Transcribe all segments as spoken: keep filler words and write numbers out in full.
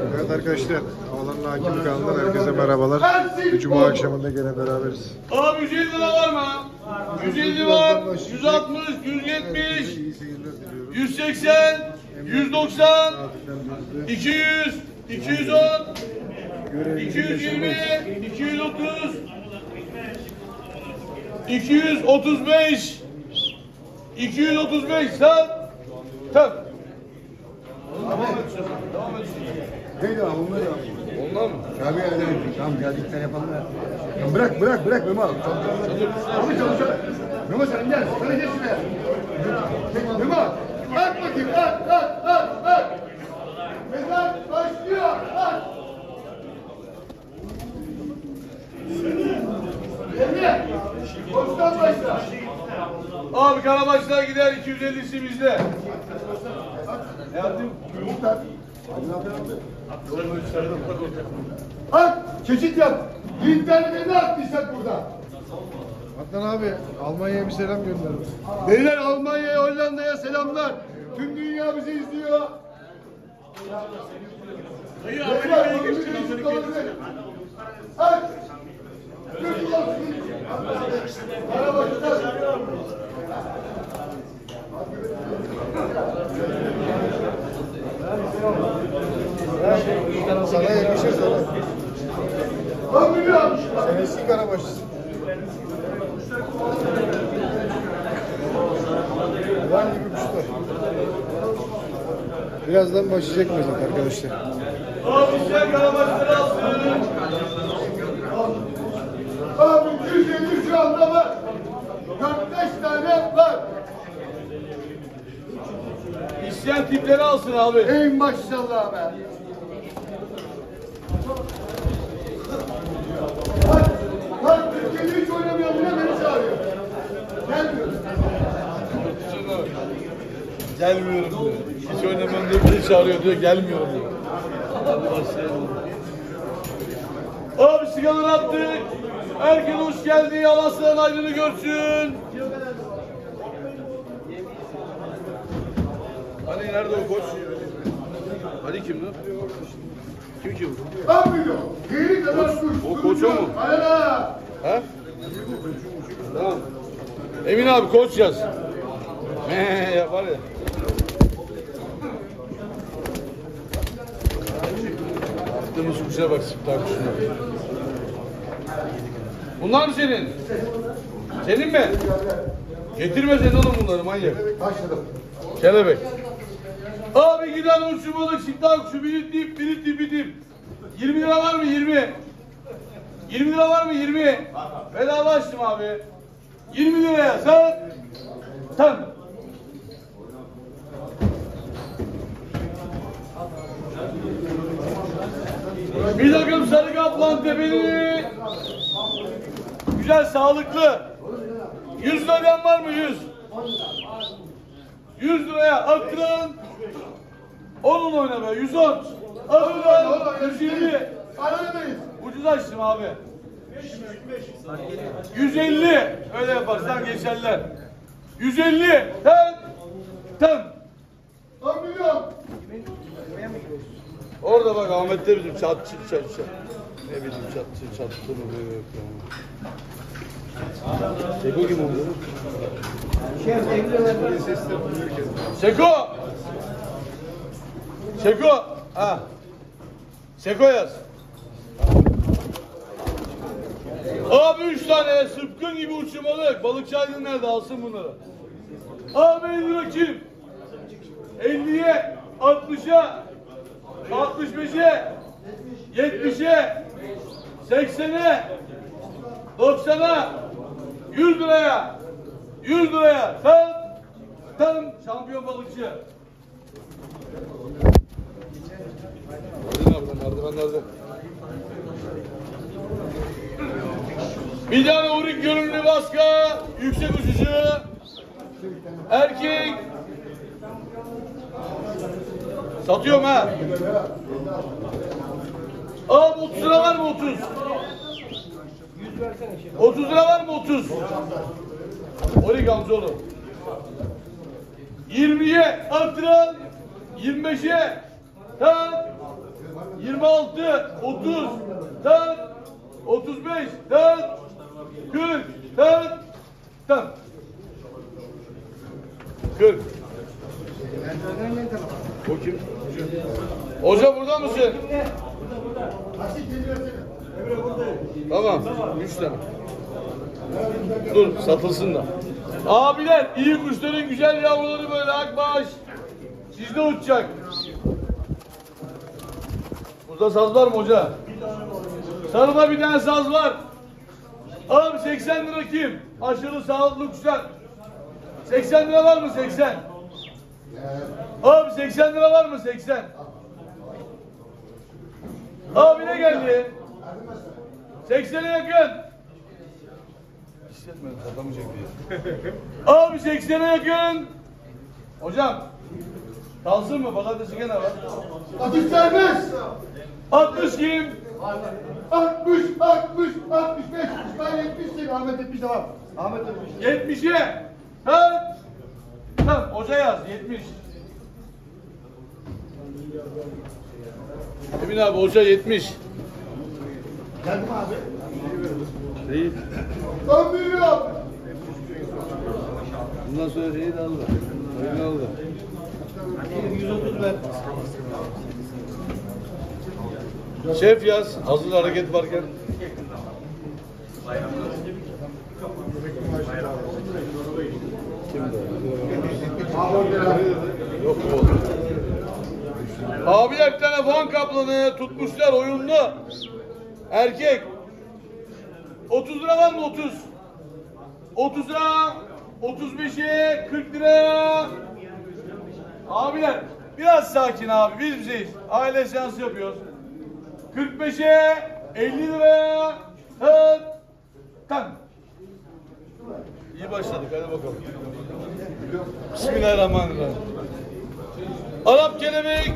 Evet arkadaşlar, Havaların Hakimi kanalından herkese merhabalar. Cuma akşamında gene beraberiz. Abi yüz elli lira var mı? yüz elli var, yüz altmış, yüz yetmiş, yüz seksen, yüz doksan, iki yüz, iki yüz on, iki yüz yirmi, iki yüz otuz, iki yüz otuz beş, iki yüz otuz beş sat. Tak. Devam edeceğiz. Devam edeceğiz. Neydi abi onlar ya? Onlar mı? Abi edelim. Tamam geldikten yapalım ya. Ya bırak bırak bırak Memo abi. Abi çalışalım. Memo sen gel. Sana geç şuraya. Memo. At bakayım at at at at. Mezar başlıyor. At. Emre. Boştan başla. Abi Karabaşlar gider iki yüz ellisi bizde. Ne yaptın? Yumurta. At, çeşit yap. Yiğitlerine ne attıysak burada? Adnan abi, Almanya'ya bir selam gönderin. Beyler Almanya'ya, Hollanda'ya selamlar. Tüm dünya bizi izliyor. Hayır, Amerika'ya geçti. At. Götür olsun. Karabaşlar. Sana yakışır sana. on milyon. Sen eski Karabaşlısın. Ulan gibi kuşlar. Birazdan başlayacak mezat arkadaşlar. Abi sen Karabaşları alsın. Abi yüz elli şu anda var. dört beş tane var. İsteyen tipleri alsın abi. Ey maşallah be. Bak, bak Türkiye'de hiç oynamayan bile beni çağırıyor. Gelmiyor. Gelmiyorum diyor. Hiç oynamam diye beni çağırıyor diyor. Gelmiyorum diyor. Hadi başlayalım. Abi sigaraları attık. Herkes hoş geldi. Allah sıranın ayrını görsün. Hani nerede o koç? Ali kim lan? Kim ki bu? on milyon. Geri kadar kuş. O koç o mu? Aynen. He? Tamam. Emin abi koç yaz. Meee yapar ya. Attığımız kuşa bak sıklar kuşuna. Bunlar mı senin? Senin mi? Getirmeseydin oğlum bunları manyak. Başladım. Kelebek. Abi giden uçmalı çiftler kuşu biri dip biri dibi dip. yirmi lira var mı yirmi? yirmi lira var mı yirmi? Bedava açtım abi. yirmi liraya sen. Sen. Bir takım sarı kaplan tepeli. Güzel sağlıklı. yüz liradan var mı yüz? yüz liraya attırın. Onun oyna be yüz on. Attırın. yüz yirmi. Aradayız. Ucuz açtım abi. yüz elli. Öyle yaparsan geçerler. yüz elli. Ten. Ten. on milyon. Orada bak Ahmet'te bizim çat çat çat çat. Ne bileyim çat çat çattı mı böyle yok ya. Seko kim oldu? Seko. Seko. Ha. Seko yaz. Abi üç tane sıpkın gibi uçurmalık. Balıkçı Aydın nerede? Alsın bunları. Abi elli lira kim? elliye, altmışa, altmış beşe, yetmişe, seksene, doksana, yüz liraya, yüz liraya. Tam, tam şampiyon balıkçı. Merdivenlerde. Bir tane uğrik görünümlü baska, yüksek uçucu, erkek. Satıyorum ha. Abi otuz lira var mı otuz? otuz lira var mı otuz? Orik amcaoğlu. yirmiye artıran, yirmi beşe tam, yirmi altı, otuz, dört, otuz beş, dört, kırk, dört, dört. kırk. O kim? Hoca burada mısın? Tamam. Üç tane. Dur satılsın da. Abiler iyi kuşların güzel yavruları böyle akbaş. Sizde uçacak. Burada saz var mı hoca? Sarıda bir tane saz var. Abi seksen lira kim? Aşırı sağlıklı kuşlar. seksen lira var mı seksen? Abi seksen lira var mı seksen? Abi ne geldi? seksene yakın. Hissetmedim katamayacak diye. Abi seksene yakın. Hocam. Kalsın mı? Patatesi gene var. Atış serbest. altmış kim? altmış, altmış, altmış beş, İsmail yetmiş, Ahmet yetmiş de var. Ahmet yetmiş. yetmişe. Ha? Tamam, hoca yaz. yetmiş. Emin abi hoca yetmiş. Geldim abi. Değil. on milyon. Bundan sonra şeyi de aldı. Oyunu aldı. yüz otuz ver. Şef yaz. Hazır hareket varken. Kimdi? Yok bu. Abiler bir tane fan kaplanı tutmuşlar oyunlu. Erkek. otuz lira var mı otuz? otuz lira. otuz beşe kırk lira. Abiler biraz sakin abi. Biz bizeyiz. Aile seansı yapıyoruz. kırk beşe elli lira. Hıt. Tam. İyi başladık. Hadi bakalım. Bismillahirrahmanirrahim. Arap kelebek.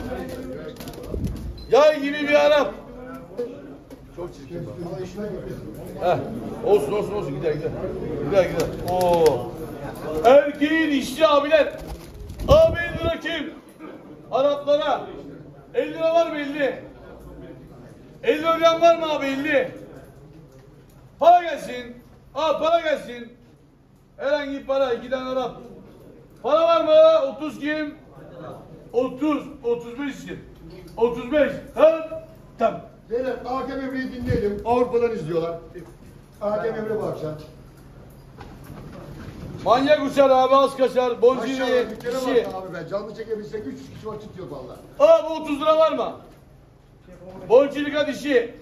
Yay gibi bir Arap. Çok çirkin bak. Heh. Olsun olsun olsun gider gider. Gider gider. Oo. Erkeğin işçi abiler. Abi elli lira kim? Araplara. elli lira var mı elli? elli lira var mı abi elli? Para gelsin. Aa para gelsin. Herhangi bir para. iki tane Arap. Para var mı? otuz kim? otuz. otuz beş kim? otuz beş. Ha? Tamam. Beyler Hakem Emre'yi dinleyelim. Avrupa'dan izliyorlar. Hakem Emre bu akşam. Manyak uçar abi az kaçar. Boncini Maşallah dükkana kişi. bak abi be. Canlı çekebilsek üç kişi vakit yok valla. Abi otuz lira var mı? Boncilika dişi.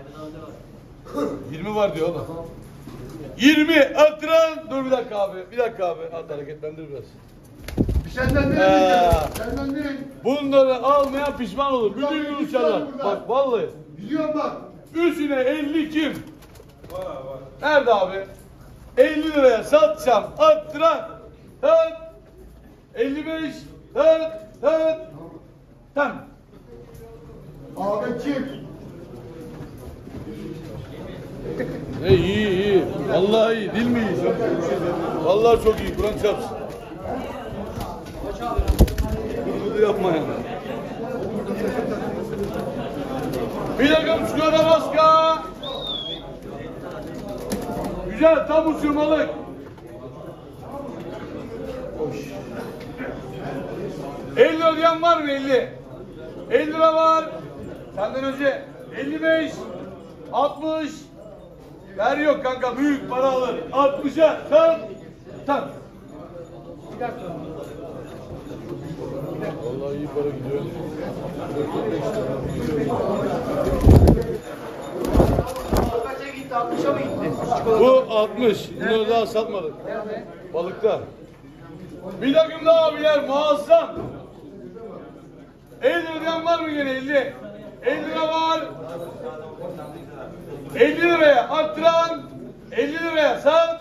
yirmi var diyor oğlum. yirmi arttıran. Dur bir dakika abi. Bir dakika abi. At hareketlendir biraz. Bir senden verin. Ee. Senden verin. Bunları almayan pişman olur. Buradan Bütün gün bir uçarlar. tane buradan. Bak vallahi. Biliyorum bak. Üçüne elli kim? Var var. Nerede abi? elli liraya satacağım. Arttıran. Tat. elli beş. Tat. Tat. Tamam. Ahmet kim? E, iyi iyi. Vallahi iyi. Dil mi iyi? Vallahi çok iyi. Kur'an çarpsın. Bunu yapma yani. Bir takım çikolata baska. Güzel tam uçurmalık. elli lira diyen var mı elli? elli lira var. Senden önce elli beş, altmış. Ver yok kanka büyük para alır. altmışa tam. Tam. Vallahi iyi para gidiyor. Kaça gitti? altmışa mı gitti? Bu altmış. Bunları daha satmadık. Balıkta. Bir takım daha abiler muazzam. elli liradan var mı gene elli? elli lira var. elli liraya arttıran. elli liraya sat.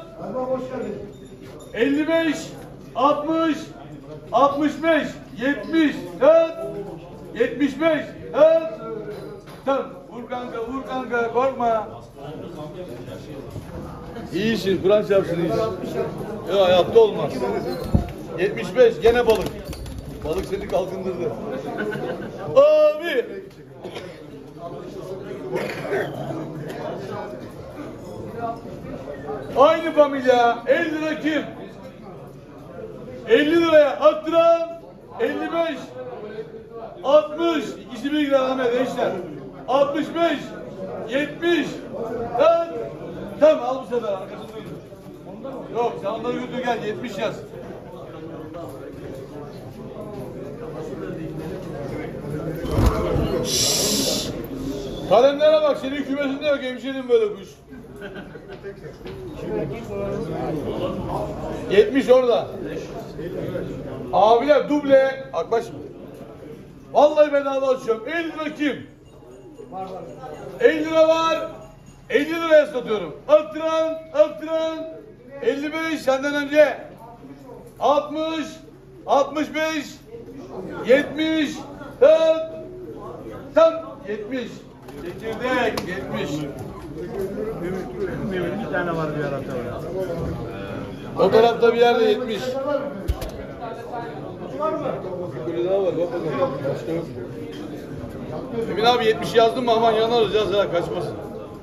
elli beş, altmış, altmış beş, yetmiş, dört, yetmiş beş, dört. Tamam. Vur kanka, vur kanka, korkma. İyisin, Kur'an çarpsın iyisin. Ya hayatta olmaz. yetmiş beş, gene balık. Balık seni kalkındırdı. Abi! Aynı familya. elli lira kim? elli liraya attıran elli beş altmış ikisi bir lira Ahmet eşler. altmış beş yetmiş tamam. Tamam al bu sefer arkasını dönün. Yok sen onları götür gel yetmiş yaz. Şşş. Kalemlere bak senin kümesinde yok hemşerim böyle kuş. yetmiş orada. Abiler duble. Bak bak şimdi. Vallahi bedava açıyorum. elli lira kim? elli lira var. elli liraya satıyorum. Attıran, attıran. elli beş senden önce. altmış, altmış beş, yetmiş, tam, tam, yetmiş. Çekirdek, yetmiş. Bir tane var bir arada. O tarafta bir yerde yetmiş. Bir kule daha var, bak bakalım. Başka yok. Emin abi yetmiş yazdın mı aman yanarız yaz ha kaçmasın.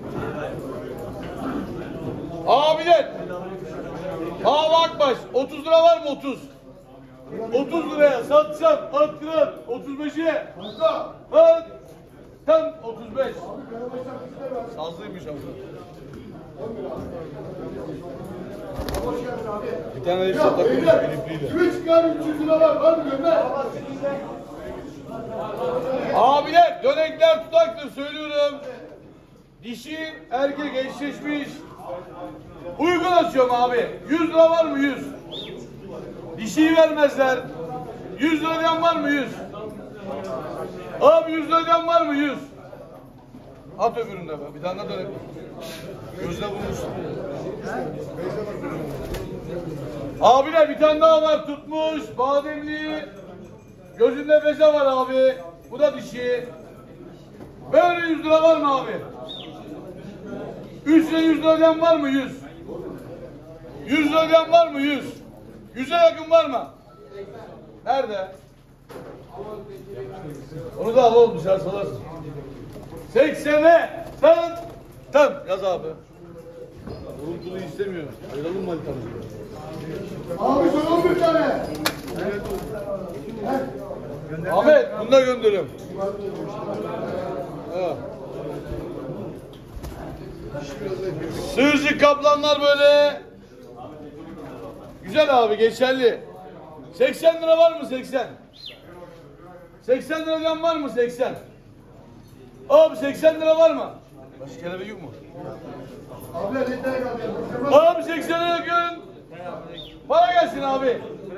Abiler. Hava Akbaş otuz lira var mı otuz? otuz liraya satsam attıran otuz beşe. Bak. Tam otuz beş. Sazlıymış abi. Bir tane de Ya beyler, kime çıkar üç yüz lira var, var mı gönder? Abiler dönekler tutaktır söylüyorum. Dişi erkek eşleşmiş. Uygun açıyorum abi. yüz lira var mı yüz? Dişiyi vermezler. yüz liradan var mı yüz? Abi yüz liradan var mı yüz? At öbüründe be. Bir tane daha dönek. Gözle vurmuşsun. Abiler bir tane daha var tutmuş. Bademli. Gözünde beze var abi. Bu da dişi. Böyle yüz lira var mı abi? üç lira yüz liradan var mı yüz? yüz liradan var mı yüz? yüze yakın var mı? Nerede? Onu da alalım dışarı salarsın. seksene sen tam yaz abi. Vurultulu istemiyorum. Ayıralım manitamızı. Abi son on bir tane. Ahmet bunu da gönderiyorum. Ha. Sığırcık kaplanlar böyle. Güzel abi geçerli. seksen lira var mı seksen? seksen liradan var mı seksen? Abi seksen lira var mı? Başka kelebek yok mu? Abiler ne tane kaldı? Abi seksene yakın. Para gelsin abi.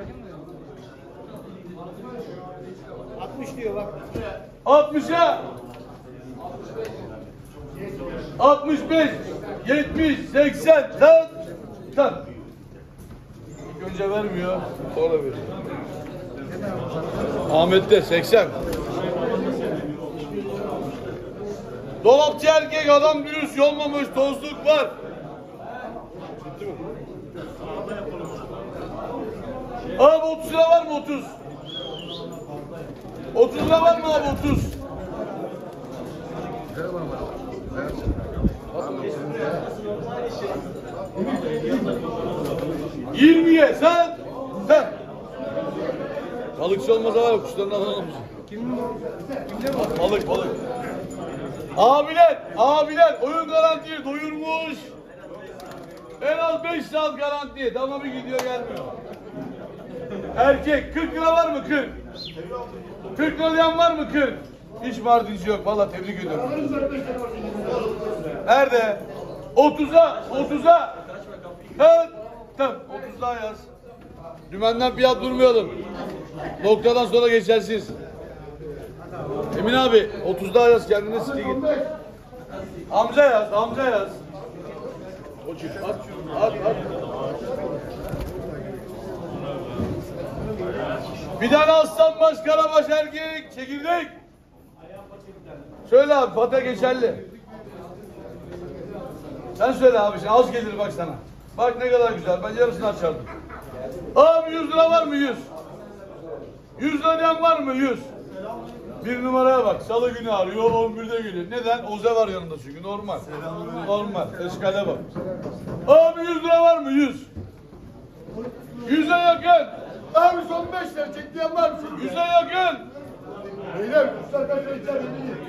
altmış diyor bak. altmışa. altmış beş, yetmiş, seksen, tam, tam. İlk önce vermiyor, sonra veriyor. Ahmet'te seksen. Dolapçı erkek adam dürüst yolmamış, tozluk var. Bitti mi? Abi otuz lira var mı otuz? otuz lira var mı abi otuz? yirmiye sen sen. Balıkçı olmasa var ya kuşlarını alalım. Balık balık. Abiler abiler oyun garantiyi doyurmuş. En az beş saat garanti. Tamamı gidiyor gelmiyor. Erkek kırk lira var mı kırk? kırk liradan var mı kırk? Hiç mardinci yok. Vallahi tebrik ediyorum. Nerede? otuza otuza. Evet. Tamam. otuz daha yaz. Dümenden fiyat durmayalım. Noktadan sonra geçersiz. Emin abi otuz daha yaz kendine site git. Amca yaz, amca yaz. At, at, at. Bir tane aslanbaş, karabaş erkek, çekirdek. Söyle abi, pata geçerli. Sen söyle abi, şimdi az gelir bak sana. Bak ne kadar güzel, ben yarısını açardım. Abi yüz lira var mı yüz? yüz liradan var mı yüz? Bir numaraya bak. Salı günü arıyor. on birde geliyor. Neden? Oze var yanında çünkü. Normal. Normal. Eşkale bak. Abi yüz lira var mı? yüz. yüze yakın. Abi son beş lira çek diyen var mı? yüze yakın. Beyler kuşlar kaç lira içer?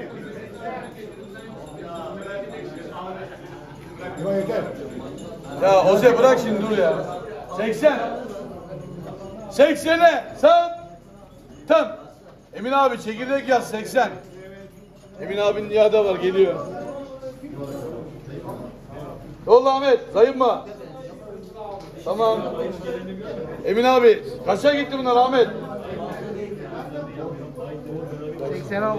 Yok yeter. Ya Oze bırak şimdi dur ya. seksen. seksene sat. Tam. Emin abi çekirdek yaz seksen. Emin abinin iade var geliyor. Yolla Ahmet sayınma. Tamam. Emin abi kaça gitti bunlar Ahmet? seksen aldı.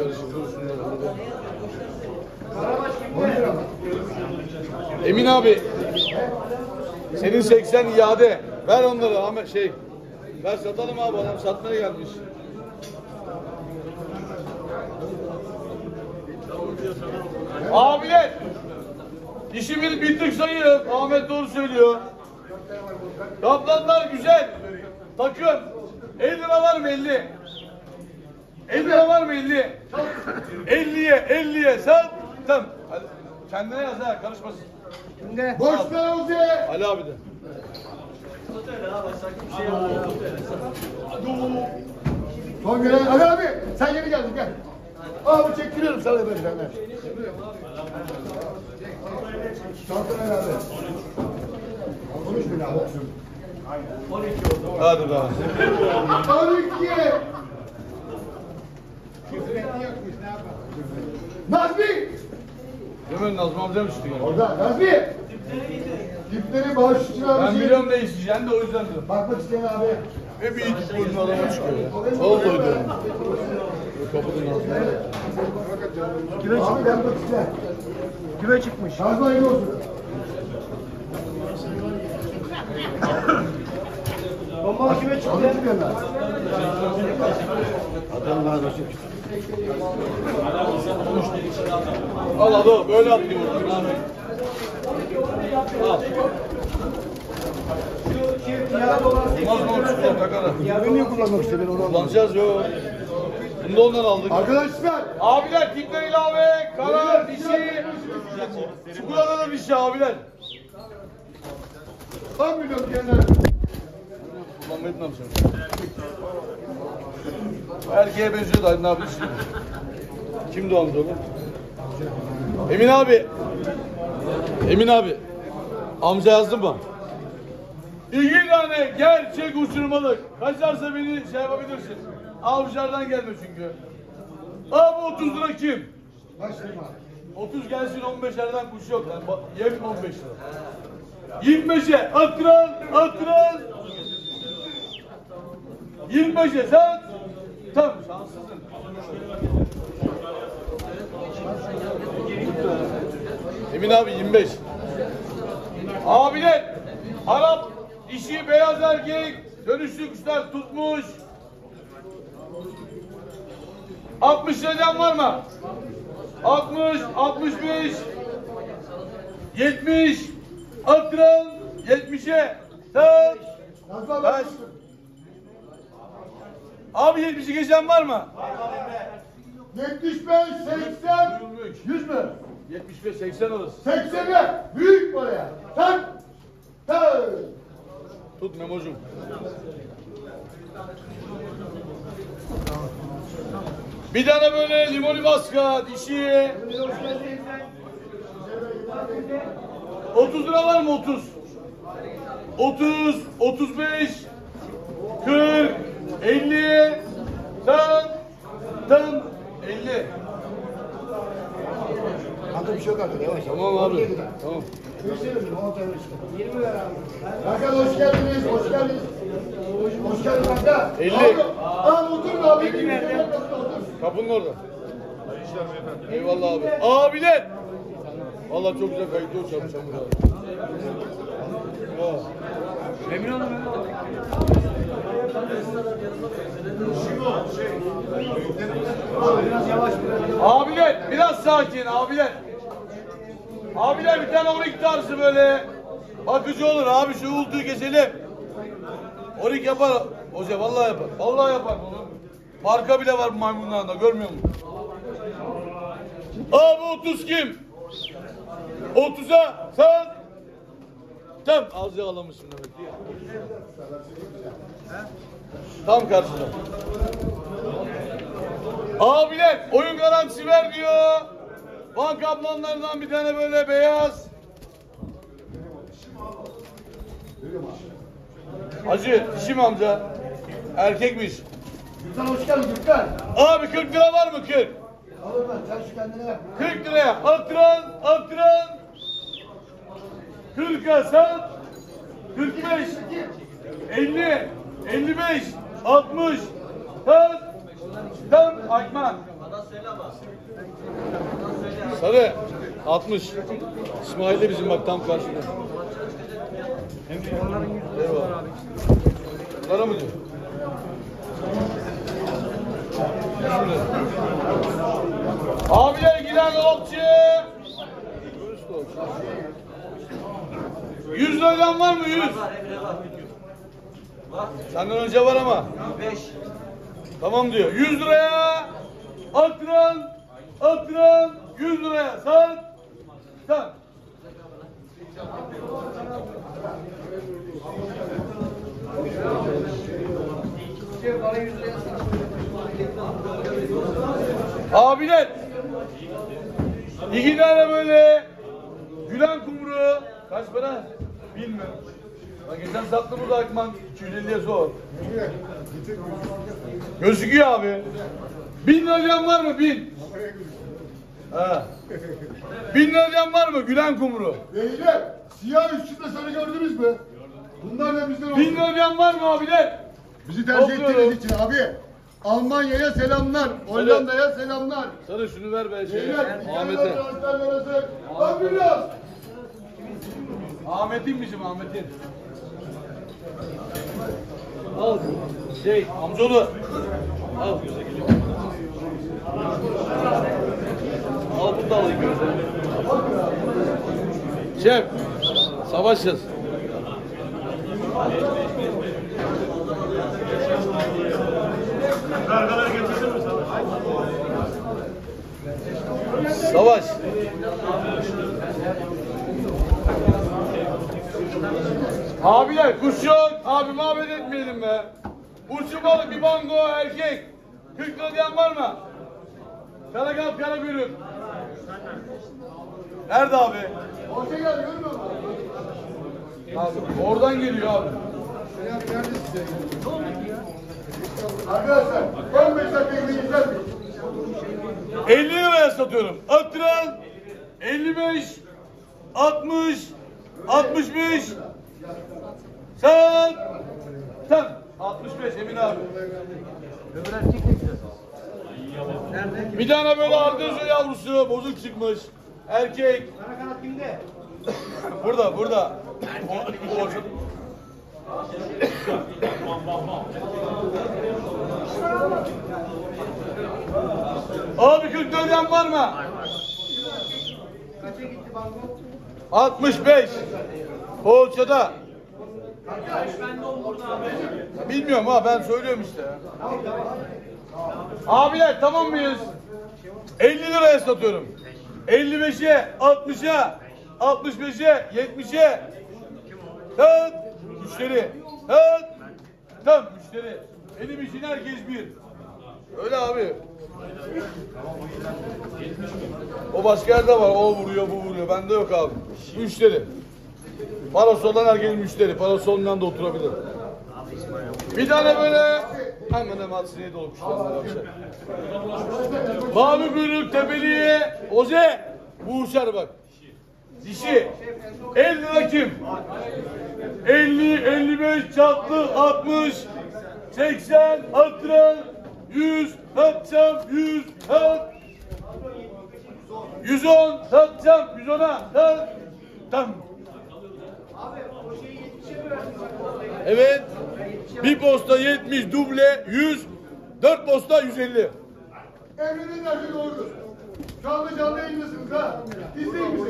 Emin abi senin seksen iade. Ver onları Ahmet şey. Ver satalım abi adam satmaya gelmiş. Abiler işimiz bittik sayın. Ahmet doğru söylüyor. Kaplanlar güzel. Takım. elli lira var mı elli? elli lira var mı elli? elliye elliye sat. Tamam. Hadi. Kendine yaz ha karışmasın. Şimdi Boş ver Ozi. Ali abi de. Son güne. Ali abi sen yeni geldin gel. Abi çektiriyorum sana böyle senden. Şarkı ne abi? Konuş beni abi. Hadi be. on iki. Nazmi. Hemen Nazım amca mı çıktı gene? Orada Nazmi. Dipleri bağış için abi. Ben şey- biliyorum ne isteyeceğini de o yüzden dedim. Bakmak isteyen abi. Ve bir iki boyunlu adama çıkıyor ya. Sağ ol doydu. Kapının ağzına. Kime çıktı? Abi ben bak isteyen. küme çıkmış. Şarjı hayırlı olsun. Bomba küme çıktı. Alın çıkıyorlar. Al hadi böyle atlıyor buradan. Al. Olmaz mı otuz lira takara? Ben niye kullanmak istedim onu? Kullanacağız yok. Bunu da ondan aldık. Arkadaşlar. Abiler tipler ilave, karar, dişi. Çukurada da dişi abiler. on milyon diyenler. Kullanmayı ne yapacağım? Erkeğe benziyor da ne yapmış? Kim doğumdu oğlum? Emin abi. Emin abi. Amca yazdın mı? İki tane gerçek uçurmalık. Kaçarsa beni şey yapabilirsin. Avcılardan gelme çünkü. Abi otuz lira kim? Başlayma. otuz gelsin on beşerden kuş yok lan. Ba- Yem on beş lira. yirmi beşe attıran attıran. yirmi beşe sen. Tam şanslısın. Emin abi yirmi beş. Abiler Arap işi beyaz erkek dönüşlü kuşlar tutmuş. altmış liradan var mı? altmış, altmış beş, yetmiş, akran, yetmişe, sat, Nazlı abi. kaç? Abi yetmişi geçen var mı? yetmiş beş, seksen, yüz mü? yetmiş beş, seksen arası. seksene. Büyük paraya. Sen. Sen. Tut Memo'cum. Bir tane böyle limoni baska, dişi. otuz lira var mı otuz? otuz, otuz beş, kırk, elli, tam, tam, elli. Kanka bir şey yok artık yavaş. Tamam abi, tamam. yirmi lira abi. Kanka hoş geldiniz, hoş geldiniz. Hoş geldin kanka. elli. Abi, abi oturun abi. Otur. Kapının orada. Eyvallah abi. Abiler. Vallahi çok güzel kayıtlı o çabuk çabuk abi. Oh. Emin olun. Biraz yavaş biraz. Abiler biraz sakin abiler. Abiler bir tane on iki tarzı böyle bakıcı olur abi şu uğultuyu keselim. on iki yapar. Hoca vallahi yapar. Vallahi yapar bunu. Marka bile var bu maymunlarında, görmüyor musun? Abi otuz kim? otuza sen. Tam az yağlamışsın demek ki. Tam karşıda. Abiler oyun garantisi ver diyor. Van kaplanlarından bir tane böyle beyaz. Hacı, dişi mi amca? Erkekmiş. Gürkan hoş geldin Gürkan. Abi kırk lira var mı kırk? Alır ben sen şu kendine ver. kırk liraya attıran, attıran. kırka sen. kırk beş. elli. elli beş. altmış. Tam. Tam. Akman. Sarı. altmış. İsmail de bizim bak tam karşıda. Eyvallah. Bunlara mı diyor? Abiler giden dolapçı. Yüz liradan var mı yüz? Senden önce var ama. Beş. Tamam diyor. Yüz liraya attıran, attıran, yüz liraya sat, sat. Abiler, iki tane böyle gülen kumru kaç para? Bilmiyorum. Bak geçen sattı burada Akman iki yüz elliye zor. Gözüküyor abi. Bin liracan var mı? Bin. Ha. Bin liracan var mı? Gülen kumru. Beyler siyah üstünde sarı gördünüz mü? Bunlar da bizden olsun. Bin liracan var mı abiler? Bizi tercih Topluyorum. ettiğiniz için abi. Almanya'ya selamlar. Hollanda'ya selamlar. Sarı şunu ver be şey. Beyler Ahmet'e. transferler Bak biraz. Ahmet'in bizim Ahmet'in. Al. Şey amcaoğlu. Al. Al bunu da alayım. Şef. Savaşız. Kargaları getirdin mi sana? Savaş. Abiler kuş yok. Abi muhabbet etmeyelim be. Uçu balık bir bango erkek. kırk lira diyen var mı? Karagal karagülüm. Nerede abi? Orta gel görmüyor musun? Abi oradan geliyor abi. Arkadaşlar on beş dakika izleyeceğiz. elli liraya satıyorum. Attıran elli beş, altmış, altmış beş. Sen, sen altmış beş Emin abi. Öbür erkek ne güzel. Nerede? Bir tane böyle ardızo yavrusu bozuk çıkmış. Erkek. Kara kanat kimde? Burada, burada. O, o, Abi kırk dörtten var mı? Kaça gitti banko? altmış beş. Poğaçada. Bilmiyorum ha ben söylüyorum işte ya. Abiler tamam mıyız? elli liraya satıyorum. elli beşe, altmışa, altmış beşe, yetmişe. Tat, müşteri. Tat, tam müşteri. Benim için herkes bir. Öyle abi. O başka yerde var. O vuruyor, bu vuruyor. Bende yok abi. Müşteri. Parası olan herkes müşteri. Parası olmayan da oturabilir. Bir tane böyle hemen hemen sineye dolmuşlar. Mavi kuyruk tepeliye Oze. Bu uçar bak. Dişi. elli lira kim? elli, elli beş, çatlı, altmış, seksen, altmış, yüz, satacağım, yüz, sat. yüz on, satacağım, yüz ona, sat. Tam. Evet. Bir posta yetmiş, duble yüz, dört posta yüz elli. Emre'nin derdi doğrudur. Canlı canlı yayındasınız ha. İzleyin bizi.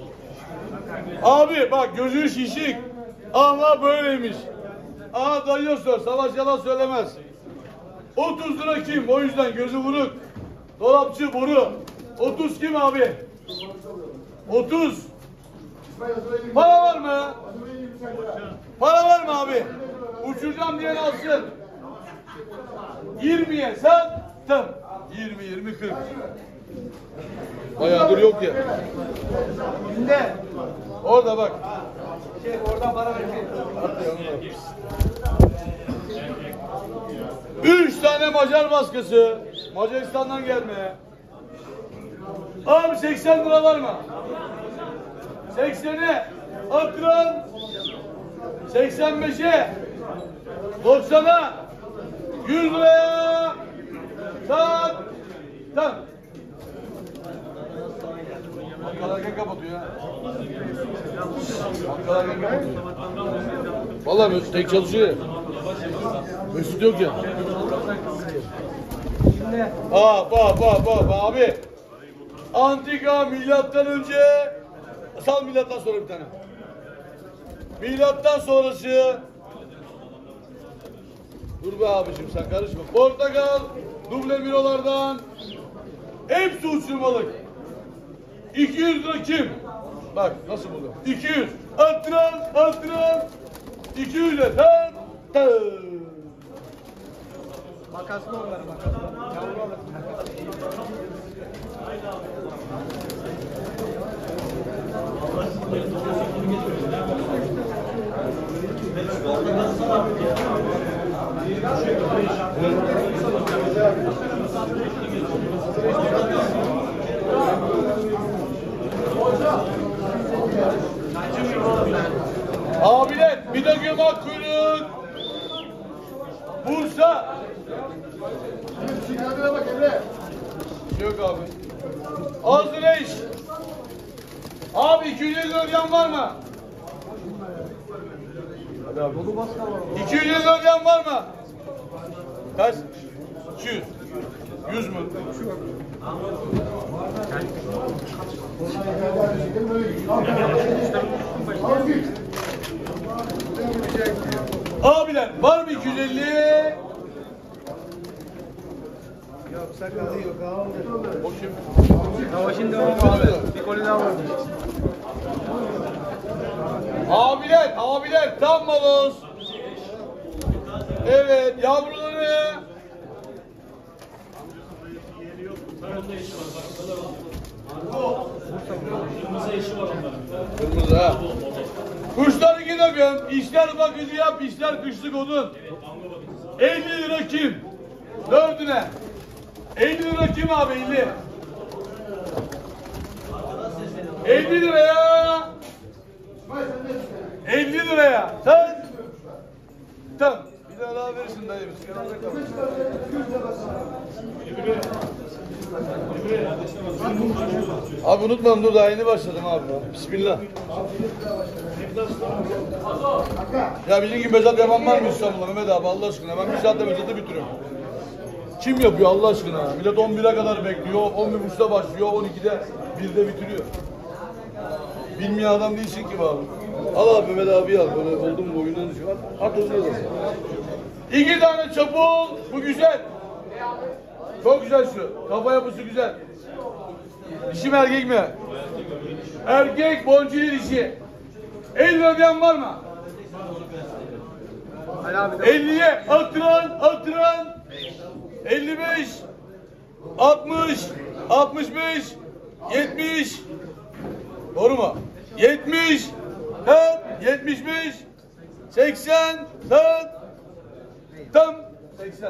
Abi bak gözü şişik. Ama böyleymiş. Aha dayıyor sor. Savaş yalan söylemez. otuz lira kim? O yüzden gözü vuruk. Dolapçı boru. otuz kim abi? otuz. Para var mı? Para var mı abi? Uçuracağım diyen alsın. yirmiye sattım. yirmi, yirmi, kırk. Bayağıdır yok ya. Günde. Orada bak. Şey oradan para verecek. Üç tane Macar baskısı. Macaristan'dan gelme. Abi seksen lira var mı? seksene akran. seksen beşe. doksana. yüz liraya. Tak. Tak. Bankalarken kapatıyor ya. Bankalarken kapatıyor. Vallahi Mesut tek çalışıyor. Mesut yok ya. Aa, bak, bak, bak, abi. Antika milattan önce, sal milattan sonra bir tane. Milattan sonrası. Dur be abicim sen karışma. Portakal, duble mirolardan. Hepsi uçurmalık. iki yüz lira kim? Bak nasıl buldu? iki yüz. Attıran, attıran. iki yüze sen. Tın. Makaslı onları makaslı. Yavru alırsın. Abiler bir de gömak kuyruk. Bursa. Çıkardığına bak Emre. Yok abi. Hazır eş. Abi iki yüz elli ödeyen var mı? Hadi abi. iki yüz elli ödeyen var mı? Kaç? iki yüz. yüz mü? Abiler var mı iki yüz elli? Yok sakızı yok abi. O kim? Savaşın devamı abi. Bir koli daha varmış. Abiler, abiler tam maloz. Evet, yavruları. Kırmızı ha. Kuşları gidemiyorum. İşler bakıcı yap, işler kışlık odun. elli lira kim? Dördüne. elli lira kim abi elli? elli liraya. elli liraya. Sen. Tamam. Bir daha daha verirsin dayı. Biz kenarda kalırız. Abi unutmam dur daha yeni başladım abi. Bismillah. Ya bizim gibi mezat yapan var mı İstanbul'da Mehmet abi Allah aşkına? Ben bir saatte mezatı bitiriyorum. Kim yapıyor Allah aşkına? Millet on bire kadar bekliyor, on bir buçukta başlıyor, on ikide birde bitiriyor. Bilmeyen adam değilsin ki abi. Al abi Mehmet abi al. Böyle oldu mu boyundan düşüyor. At, at hızlı hızlı. İki tane çapul. Bu güzel. Çok güzel şu. Kafa yapısı güzel. Dişi mi erkek mi? Erkek boncili dişi. elli lira diyen var mı? elliye attıran attıran. elli beş altmış altmış beş yetmiş. Doğru mu? yetmiş tam yetmiş beş seksen tam tam seksen.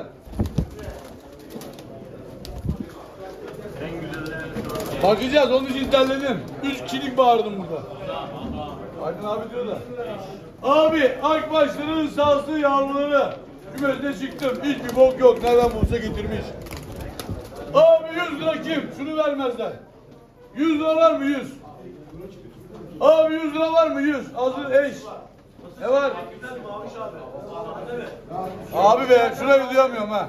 Bakacağız onun için terledim. Üç kişilik bağırdım burada. Aydın abi diyor da. Abi akbaşların sağsı yavruları. Kümesine çıktım. Hiçbir bok yok. Nereden bulsa getirmiş. Abi yüz lira kim? Şunu vermezler. yüz lira var mı yüz? Abi yüz lira var mı yüz? Hazır eş. Ne var? Abi be şurayı duyamıyorum ha.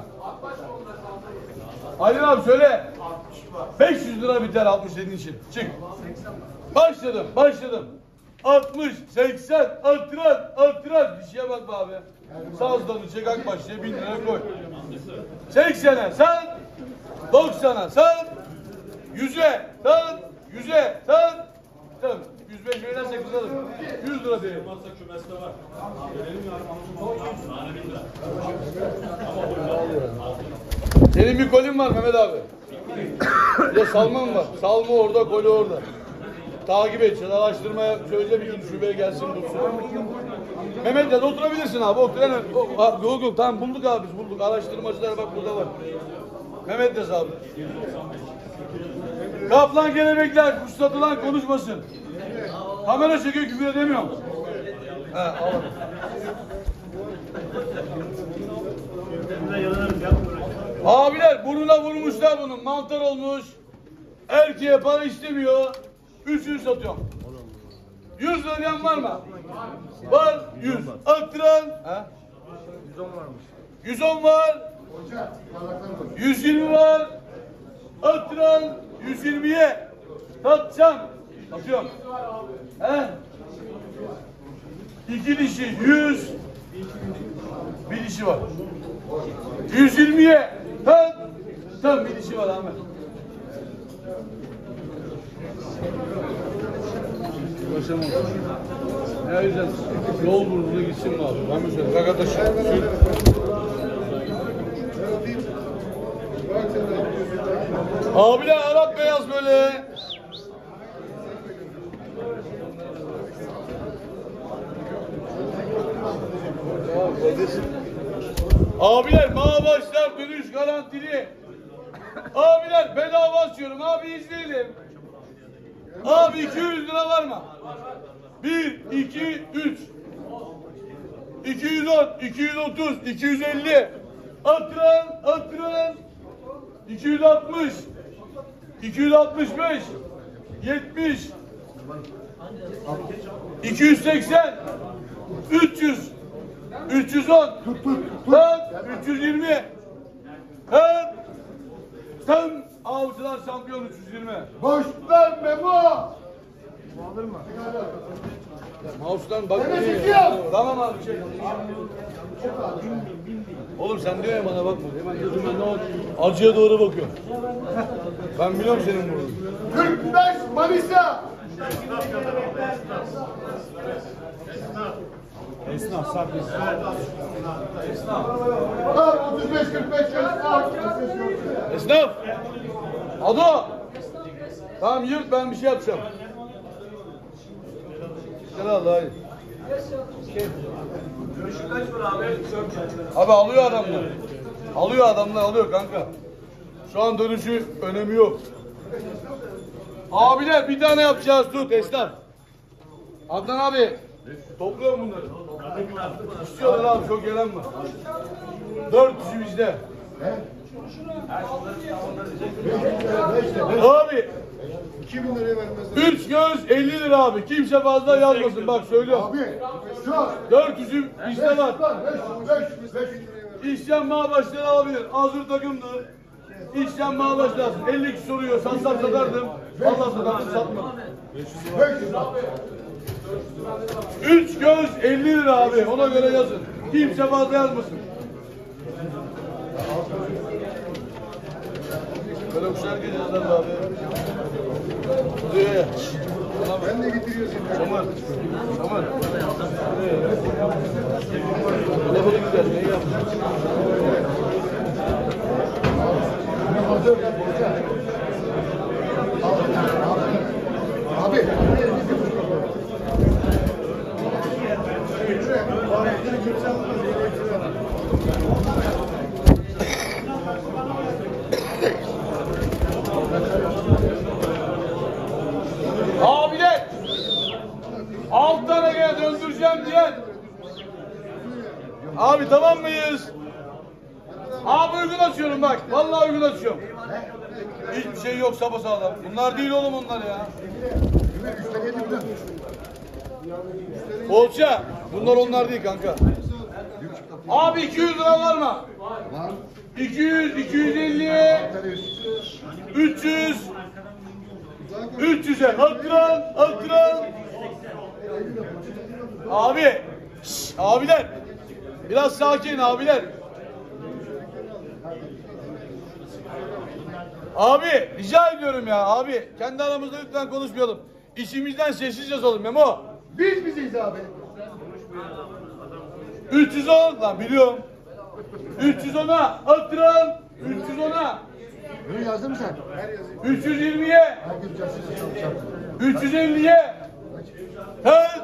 Ali abi söyle. beş yüz lira biter altmış dediğin için. Çık. Başladım, başladım. altmış, seksen, artıran, artıran. Bir şeye bak be abi. Sağızdan çek akbaşlıya bin lira koy. seksene sat, doksana sat, yüze sat, yüze sat. Tamam. yüz beş verirse kızalım. yüz lira değil. Senin bir kolin var Mehmet abi. Bir de salman var. Salma orada, koli orada. Takip edeceğiz. Araştırmaya söyleyeceğim ikinci şubeye gelsin dursun. Mehmet ya da oturabilirsin abi. Otur. Yani, o, ha, yok yok tamam bulduk abi biz bulduk. Araştırmacılar bak burada var. Mehmet Yaz abi. Kaplan kelebekler kuş satılan konuşmasın. Kamera çekiyor küfür edemiyorum. He al. Abiler burnuna vurmuşlar bunun. Mantar olmuş. Erkeğe para istemiyor. Üçünü satıyorum. Yüz lira diyen var mı? Var. Yüz. Arttıran. yüz on varmış. Yüz on var. Yüz yirmi var. Arttıran. Yüz yirmiye. Satacağım. Satıyorum. He? İki dişi yüz. Bir dişi var. Yüz yirmiye. Tam. Tam bir dişi var Ahmet. Başım olsun. Ne güzel. Yol burnuna gitsin mi abi? Ben mi söyleyeyim? Arkadaşım. Abiler Arap beyaz böyle. Abiler maaşlar dönüş garantili. Abiler bedava açıyorum. Abi izleyelim. Abi iki yüz lira var mı? bir, iki, üç. iki yüz on, iki yüz otuz, iki yüz elli. Attıran, attıran. iki yüz altmış. iki yüz altmış beş. yetmiş. iki yüz seksen. üç yüz. üç yüz on. Tam üç yüz yirmi. Tam tam avcılar şampiyon üç yüz yirmi. Boş ver Memo. Alır mı? Mouse'dan bak. Ben de çekiyorum. Tamam abi çek. Oğlum sen diyor ya bana bakma. Hemen gözüme ne oldu? Acıya doğru bakıyorum. Ben biliyorum senin bunu. kırk beş Manisa. Esnaf, saf esnaf. Al otuz beş kırk beş esnaf. Esnaf. Ado. Tamam yırt ben bir şey yapacağım. Gel al hayır. Abi alıyor adamlar. Alıyor adamlar alıyor kanka. Şu an dönüşü önemi yok. Abiler bir tane yapacağız tut esnaf. Adnan abi. Topluyorum bunları. İstiyorlar abi çok gelen var. dört yüzü bizde. Abi. iki bin liraya vermezler. Üç göz elli lira abi. Kimse fazla yazmasın bak söylüyorum. Abi şu an dört yüzüm bizde var. beş beş İşlem maaşları alabilir. Hazır takımdır. İşlem maaş lazım. elli kişi soruyor. Satsam satardım. Vallahi satardım satmadım. Üç göz elli lira abi. Ona göre yazın. Kimse fazla yazmasın. Böyle kuşlar geleceğiz lan abi. Buraya. Ben de getiriyorsun. Çamur. Çamur. Telefonu güzel. Neyi yaptın? Abi. Abiler. Alt tane gel döndüreceğim diyen. Abi tamam mıyız? Abi uygun açıyorum bak. Vallahi uygun açıyorum. Hiçbir şey yok sapasağlam. Bunlar değil oğlum onlar ya. Bolça. Bunlar onlar değil kanka. Abi iki yüz lira var mı? Var. iki yüz, iki yüz elli, üç yüz, üç yüze attıran, attıran. Abi, şş, abiler. Biraz sakin abiler. Abi rica ediyorum ya abi. Kendi aramızda lütfen konuşmayalım. İşimizden sessizce olalım Memo. Biz biziz abi. üç yüz on lan biliyorum. üç yüz ona attıran. üç yüz ona. Bunu yazdın mı sen? üç yüz yirmiye. Herkes yazsın. üç yüz elliye. Hey.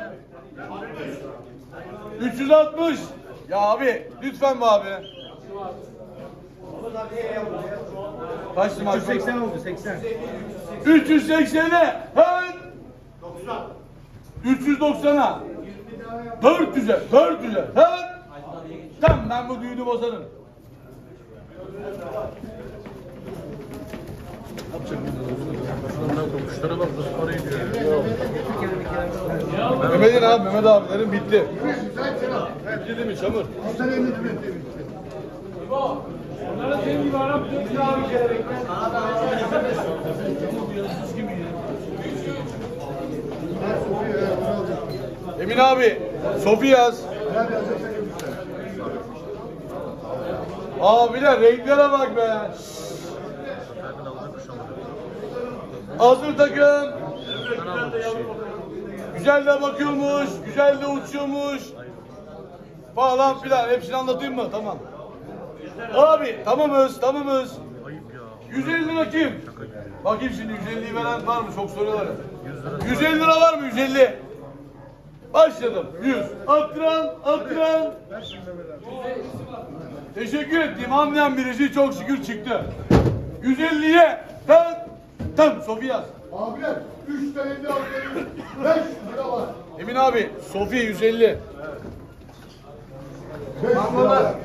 üç yüz altmış. Ya abi lütfen be abi. Kaçtı üç yüz seksen oldu seksen. üç yüz seksene. Hey. üç yüz doksana. dört yüze. dört yüze. Hey. Tamam ben bu düğünü bozarım. Kuşlara bak nasıl para ediyor ya. Mehmet'in abi Mehmet abilerin bitti. Sen Serap. Bitti değil mi çamur? Sen elini tut. Onlara senin gibi Arap dövüşü abi gelerek. Emin abi Sofi yaz. Nerede yazacaksan yapmışlar. Abiler renklere bak be. Hazır takım. Güzel de bakıyormuş, güzel de uçuyormuş. Falan filan hepsini anlatayım mı? Tamam. Abi tamamız, tamamız. yüz elli lira kim? Bakayım şimdi yüz elliyi veren var mı? Çok soruyorlar. yüz elli lira var mı? yüz elli. Başladım. yüz. Attıran, attıran. Teşekkür ettiğim anlayan birisi çok şükür çıktı. yüz elliye. Tam, tam Sofi yaz. Abiler üç tane de alıyoruz. beş yüz lira var. Emin abi, Sofi yüz elli. beş yüz lira var.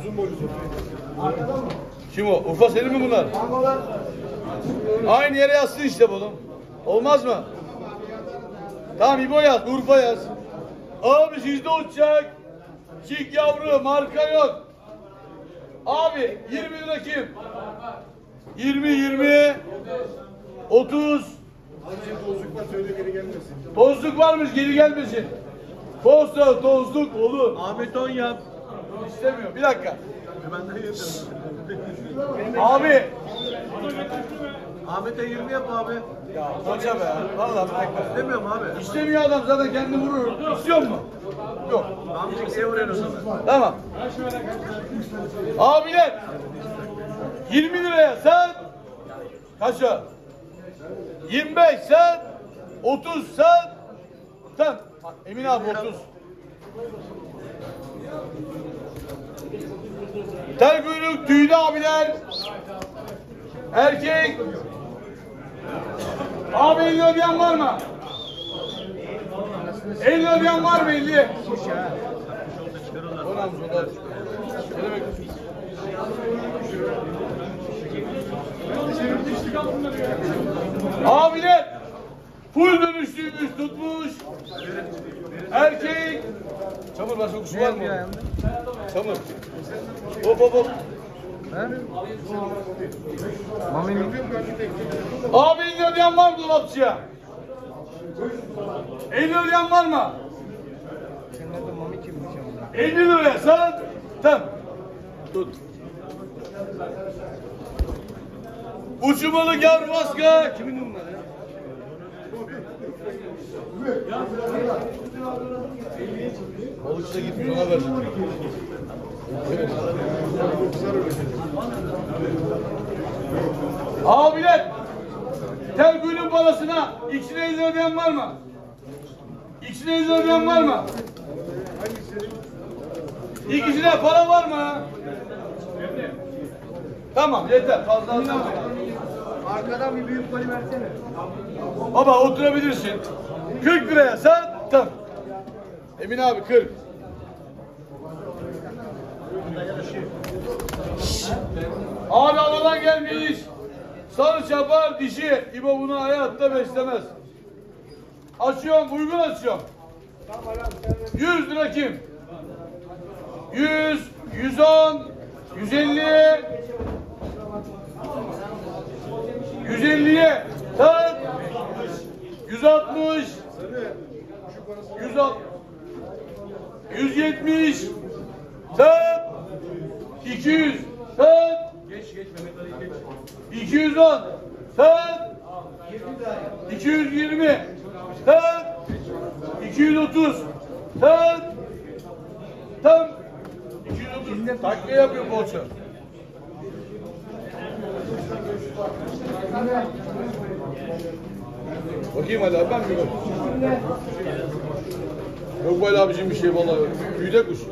Kim o? Urfa senin mi bunlar? Aynı yere yazsın işte oğlum. Olmaz mı? Tamam İbo yaz, Urfa yaz. Abi sizde uçacak. Çik yavru, marka yok. Abi yirmi lira kim? yirmi, yirmi, otuz. Tozluk var söyle geri gelmesin. Tozluk varmış geri gelmesin. Posta, tozluk olur. Ahmet on yap. İstemiyor. Bir dakika. Ben de yedim. Abi. Ahmet'e yirmi yap abi. Ya koca be. Vallahi bir dakika. İstemiyorum abi. İstemiyor adam zaten kendi vurur. İstiyor mu? Yok. Amcık seviyor o zaman. Tamam. Abiler. yirmi liraya sen. Kaça? yirmi beş sen. otuz sen. Sen. Emin abi otuz. Tel kuyruk tüylü abiler. Erkek. Abi elli ödeyen var mı? elli ödeyen var mı elli? Abiler full dönüştüğümüz tutmuş. Erkek. Çamur başka kuşu var mı? Çamur. Hop hop hop. Abi elli ödeyen var mı dolapçıya? elli ödeyen var mı? elli liraya sen. Tamam. Tut. Uçumalı yavru maska. Kimin bunları? Balıkçıda gitmiş ona ver. Abiler tel kuyunun parasına ikisine elli ödeyen var mı? İkisine elli ödeyen var mı? İkisine para var mı? Tamam yeter fazla atma. Arkadan bir büyük koli versene. Baba oturabilirsin. kırk liraya sen tam. Emin abi kırk. Abi havadan gelmiş. Sarı çapar dişi. İbo bunu hayatta beslemez. Açıyorum uygun açıyorum. yüz lira kim? yüz, yüz on, yüz elli, yüz elliye tak, yüz altmış, yüz altmış, yüz yetmiş tak, iki yüz tak, iki yüz on. Sen. iki yüz yirmi. Sen. iki yüz otuz. Sen. Tam. iki yüz otuz. Takviye yapıyor poğaça. Bakayım hadi abi, ben bir bakayım. Yok böyle abicim bir şey vallahi. Büyüdek kuş.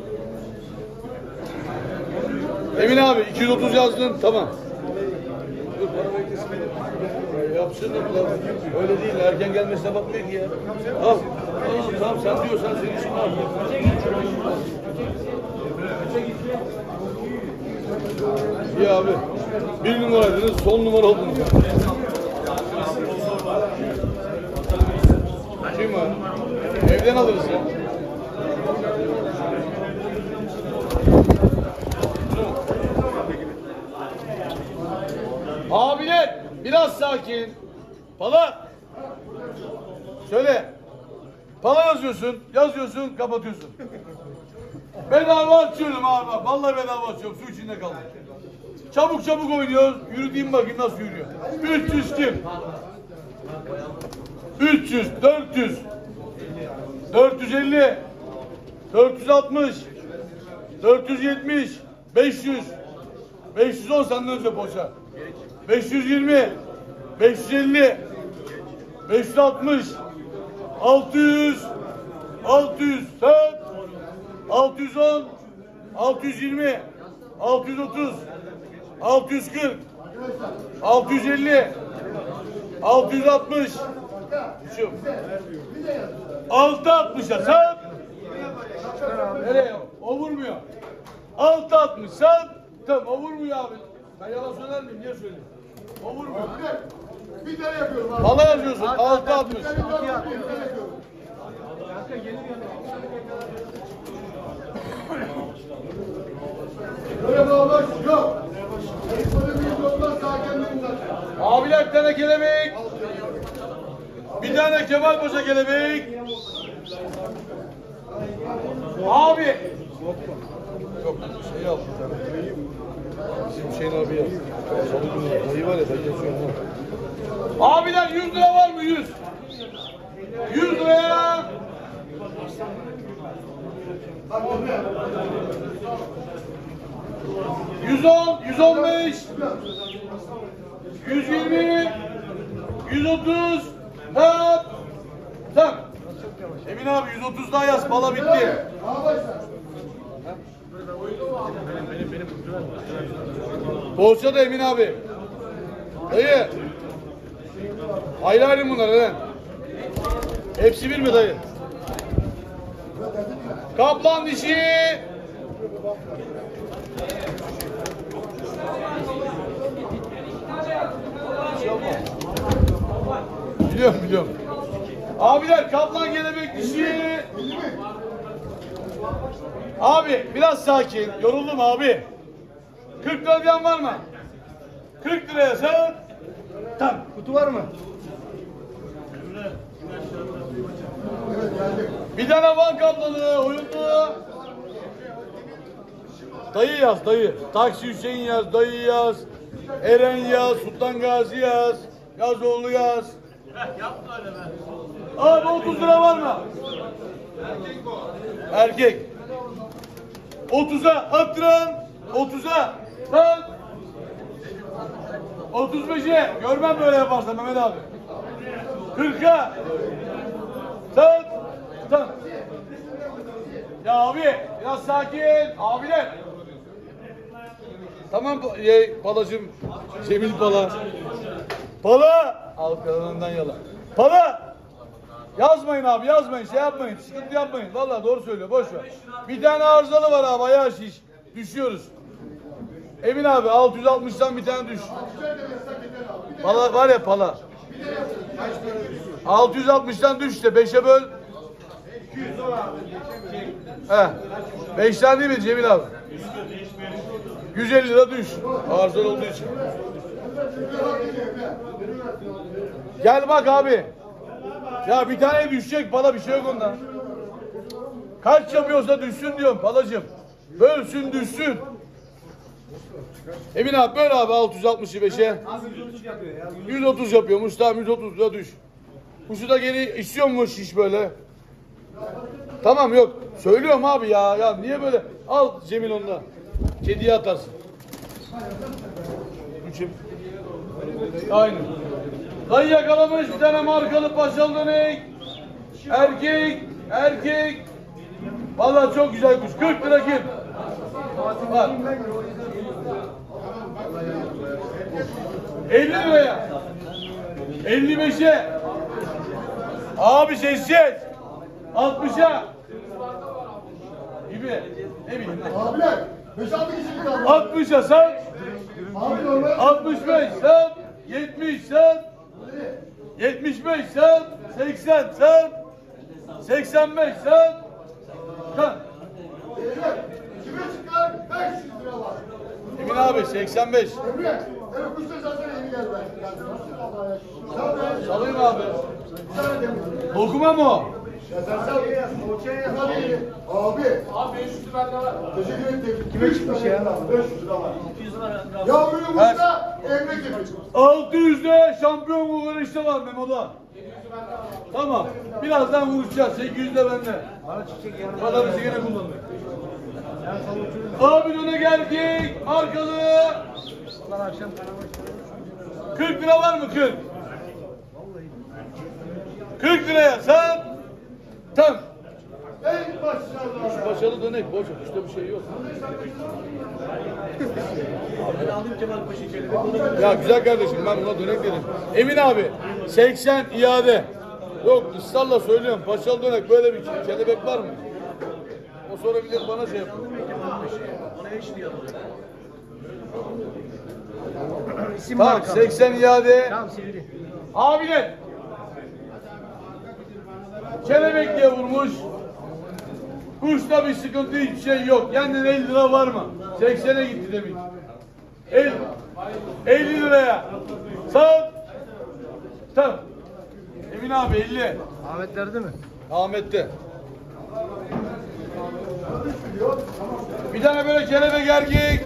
Emin abi iki yüz otuz yazdın, tamam. Dur para beklesin. Yapsın da bu öyle değil, erken gelmesine bakmıyor ki ya. Al. Tamam sen diyorsan senin için al. İyi abi. Bir numaraydınız, son numara oldunuz. Kim var? Evden alırız ya. Abiler biraz sakin. Pala. Söyle. Pala yazıyorsun, yazıyorsun, kapatıyorsun. Bedava açıyorum abi. Vallahi bedava açıyorum. Su içinde kaldım. Çabuk çabuk oynuyoruz. Yürüdeyim bakayım nasıl yürüyor. üç yüz kim? üç yüz, dört yüz. dört yüz elli. dört yüz altmış. dört yüz yetmiş. beş yüz. beş yüz on senden önce poğaça. beş yüz yirmi. beş yüz elli. beş yüz altmış. altı yüz. altı yüz. Sen. altı yüz on. altı yüz yirmi. altı yüz otuz. altı yüz kırk. altı yüz elli. altı yüz altmış. Şu. altı altmışa sen. Nereye? O vurmuyor. altı altmış sen. Tamam o vurmuyor abi. Ben yalan söyler miyim? Niye söyleyeyim? O vurmuyor. Bir tane yapıyorum abi. Pala yazıyorsun. altı altmış. Böyle bağlaş yok. Ekonomi yoldan sakinliğin zaten. Abiler bir tane kelebek. Bir tane Kemal Paşa kelebek. Abi. Yok şey al. Bizim Hüseyin abi yaz. Salı günü dayı var ya, dayı yazıyor. Abiler yüz lira var mı? yüz. yüz liraya. yüz on, yüz on beş, yüz yirmi, yüz otuz, hop, tamam. Emin abi yüz otuz daha yaz, pala bitti. Poğaça da Emin abi. Dayı. Ayrı ayrı bunlar lan. Hepsi bir mi dayı? Kaplan dişi. Biliyorum biliyorum. Abiler kaplan kelebek dişi. Abi biraz sakin. Yoruldum abi. kırk lira diyen var mı? kırk liraya sen. Tamam. Kutu var mı? Bir tane van kaplanı oyunlu. Dayı yaz dayı. Taksi Hüseyin yaz, dayı yaz. Eren yaz, Sultan Gazi yaz. Yazoğlu yaz. Yapma öyle be. Abi otuz lira var mı? Erkek o. Erkek. otuza attıran. otuza. Sen. otuz beşe. Görmem böyle yaparsan Mehmet abi. kırka. Sen. Sen. Ya abi biraz sakin. Abiler. Tamam ye, palacığım. Cemil Pala. Pala. Al kanalından yala. Pala. Yazmayın abi yazmayın şey yapmayın. Sıkıntı yapmayın. Vallahi doğru söylüyor. Boş ver. Bir tane arızalı var abi. Ayağı şiş. Düşüyoruz. Emin abi altı yüz altmıştan bir tane düş. Pala var ya pala. altı yüz altmıştan düş işte. beşe böl. He. beş tane değil mi Cemil abi? yüz elli lira düş. Arızalı olduğu için. Gel bak abi. Ya bir tane düşecek pala, bir şey yok ondan. Kaç yapıyorsa düşsün diyorum palacığım. Bölsün düşsün. Emin abi böyle abi altı yüz altmış beşe. yüz otuz yapıyormuş. Tamam yüz otuz'a düş. Kuşu da geri istiyormuş iş böyle. Tamam yok. Söylüyorum abi ya. Ya niye böyle? Al Cemil onunla. Kediye atarsın. Üçüm. Aynen. Dayı yakalamış bir tane markalı paşalı dönek. Erkek. Erkek. Vallahi çok güzel kuş. kırk lira kim? Var. elli liraya. elli beşe. Abi sessiz. altmışa. Gibi. Ne bileyim lan. Abiler, beş altı kişi kaldı. altmışa sen. Abi normal. altmış beş sen. yetmiş sen. yetmiş beş sen. seksen sen. seksen beş sen. Sen. Kime çıkar? beş yüz lira var. Emin abi seksen beş. Emre, Emre kuş da zaten yeni geldi. Sal be. Salayım abi. Sana demin. Dokuma mı o? Ya sen sal. Hadi. Abi. Abi beş yüz lira var. Teşekkür ederim. Kime çıkmış ya? beş yüz lira var. Yavruyu burada Emre gibi. altı yüzde şampiyon bulgur işte var Memo'da. Tamam. Birazdan vuracağız. sekiz yüzde bende. Bana bir sigara kullanıyor. Abi öne geldik. Arkalı. kırk lira var mı kırk? kırk liraya sen. Tam. En başlarına. Şu başarılı dönek. Boş. İşte bir şey yok. Ya güzel kardeşim ben buna dönek dedim. Emin abi seksen iade. Yok ısrarla söylüyorum. Paşalı dönek böyle bir kelebek var mı? O sorabilir bana şey yapıyor. Tamam seksen iade. Tamam sildi. Abiler. Kelebek diye vurmuş. Kuşta bir sıkıntı hiçbir şey yok. Kendine elli lira var mı? seksene gitti demek. elli, elli liraya. Sağ. Tamam. Emin abi elli. Ahmet nerede mi? Ahmet'te. Bir tane böyle kelebek erkek.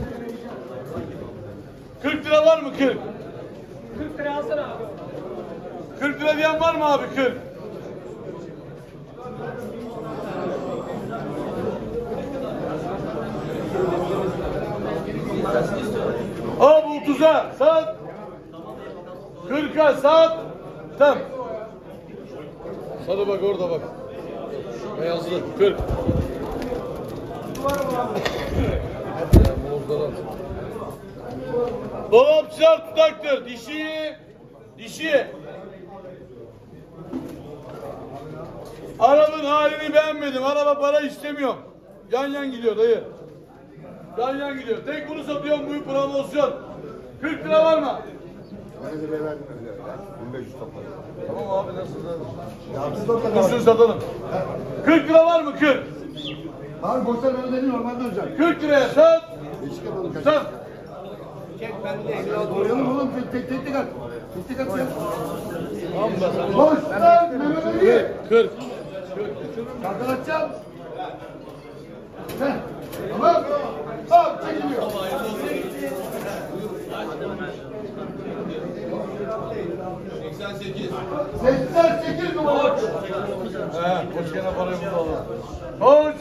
kırk lira var mı kırk? kırk lira alsana abi. kırk lira diyen var mı abi kırk? Abi otuza sat. kırka sat. Tam. Sarı bak orada bak. Beyazlı kırk. Dolapçılar tutaktır. Dişi. Dişi. Arabanın halini beğenmedim. Araba para istemiyorum. Yan yan gidiyor dayı. Yan yan gidiyor. Tek bunu satıyorum bu promosyon. kırk lira var mı? Ben de ben verdim. bin beş yüz topladım. Tamam abi nasıl da? Ya siz topla Kusur satalım. kırk lira var mı kırk? Abi boşlar ben ödedim normalde hocam. kırk liraya sat. Değişik yapalım kaç. Sat. Doğrayalım oğlum tek tek tek tek at. Tek tek at ya. Tamam be sen. Boş lan Mehmet Ali. kırk. Kardan atacağım. Heh. Tamam. Hop çekiliyor. seksen sekiz. seksen sekiz numara. He, koç gene parayı buldu Allah. Koç.